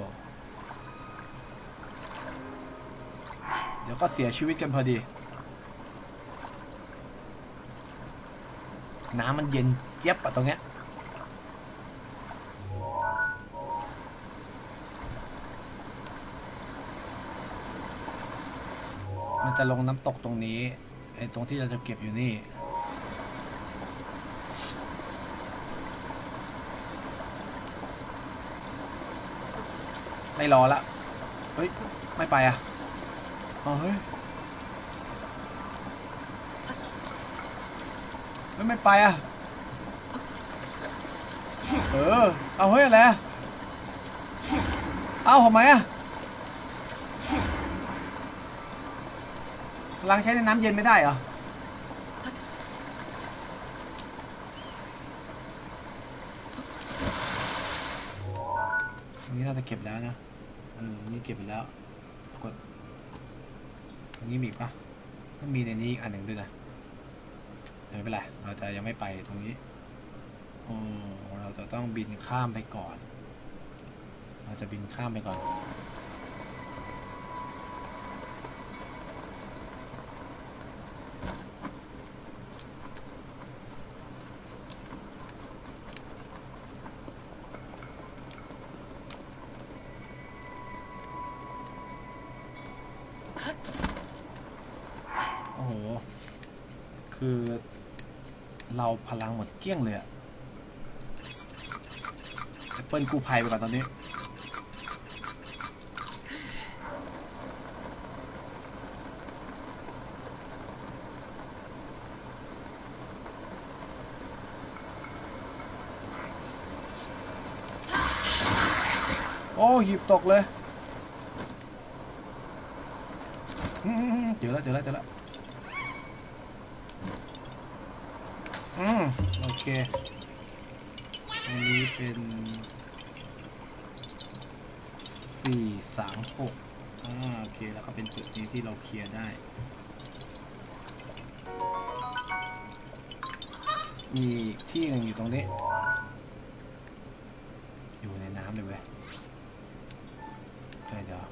เดี๋ยวก็เสียชีวิตกันพอดีน้ำมันเย็นเจี๊ยบอะตรงเนี้ยมันจะลงน้ำตกตรงนี้ไอ้ตรงที่เราจะเก็บอยู่นี่ไม่รอละเฮ้ยไม่ไปอ่ะอ๋อเฮ้ยไม่ไม่ไปอ่ะเออเอาเฮ้ยอะไรเอาทำไมอ่ะล้างใช้ในน้ำเย็นไม่ได้เหรอนี่น่าจะเก็บแล้วนะเออนี่เก็บไปแล้วกดอันนี้มีปะมันมีในนี้อีกอันหนึ่งด้วยนะไม่เป็นไรเราจะยังไม่ไปตรงนี้โอ้เราจะต้องบินข้ามไปก่อนเราจะบินข้ามไปก่อนโอ้โหคือเราพลังหมดเกลี้ยงเลยอะแอปเปิลกู้ภัยไปก่อนตอนนี้โอ้หีบตกเลยเจอแล้วเจอแล้วเจอแล้วอืมโอเคอันนี้เป็นสี่สามหกอ่าโอเคแล้วก็เป็นจุดนี้ที่เราเคลียร์ได้มีที่หนึ่งอยู่ตรงนี้อยู่ในน้ำเลยเว้ยเดี๋ยวเดี๋ยว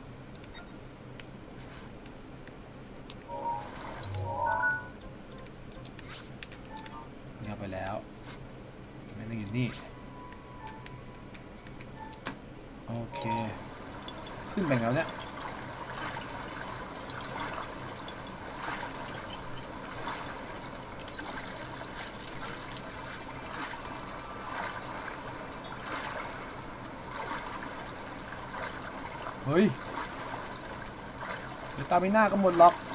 นี่เอาไปแล้วไม่ต้องอยู่นี่โอเคขึ้นไปแล้วเนี่ยเฮ้ยเดี๋ยวตาไม่น่าก็หมดล็อก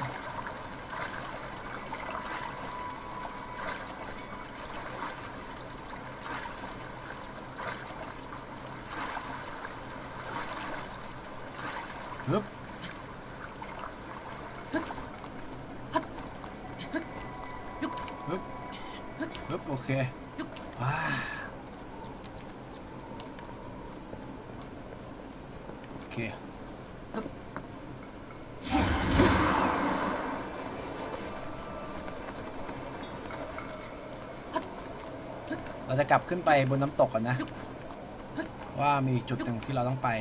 ฮึบฮึบฮึบโอเคว้าโอเคเราจะกลับขึ้นไปบนน้ำตกก่อนนะว่ามีจุดหนึ่งที่เราต้องไป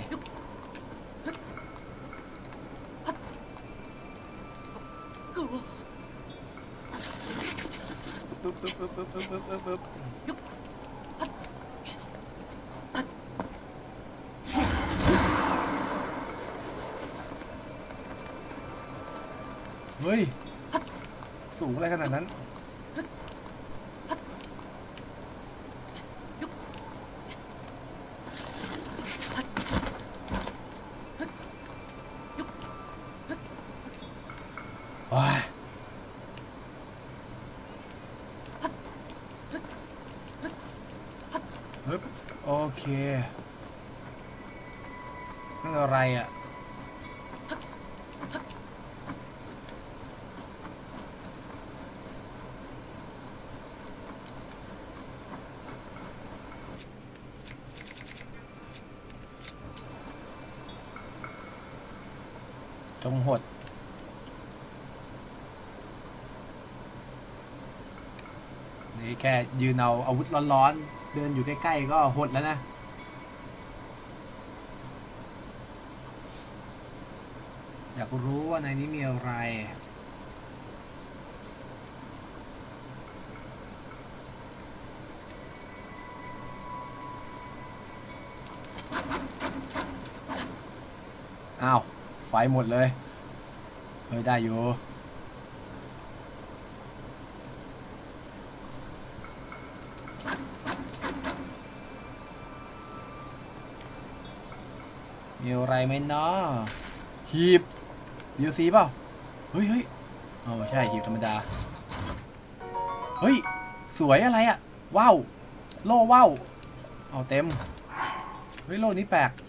ปึ๊บปึ๊บปึ๊บปึ๊บปึ๊บปึ๊บปึ๊บปึ๊บเฮ้ยสูงอะไรขนาดนั้นว้ายฮึบโอเคนั่นอะไรอ่ะจงหดนี่แค่ยืนเอาอาวุธร้อนๆเดินอยู่ใกล้ๆก็หดแล้วนะอยากรู้ว่าในนี้มีอะไรอ้าวไฟหมดเลยเฮ้ยได้อยู่มีอะไรไหมเนาะหีบดีซีเปล่าเฮ้ยเฮ้ยอ๋อใช่หีบธรรมดาเฮ้ยสวยอะไรอะว้าวโล่ว้าวเอาเต็มเฮ้ยโล่นี้แปลก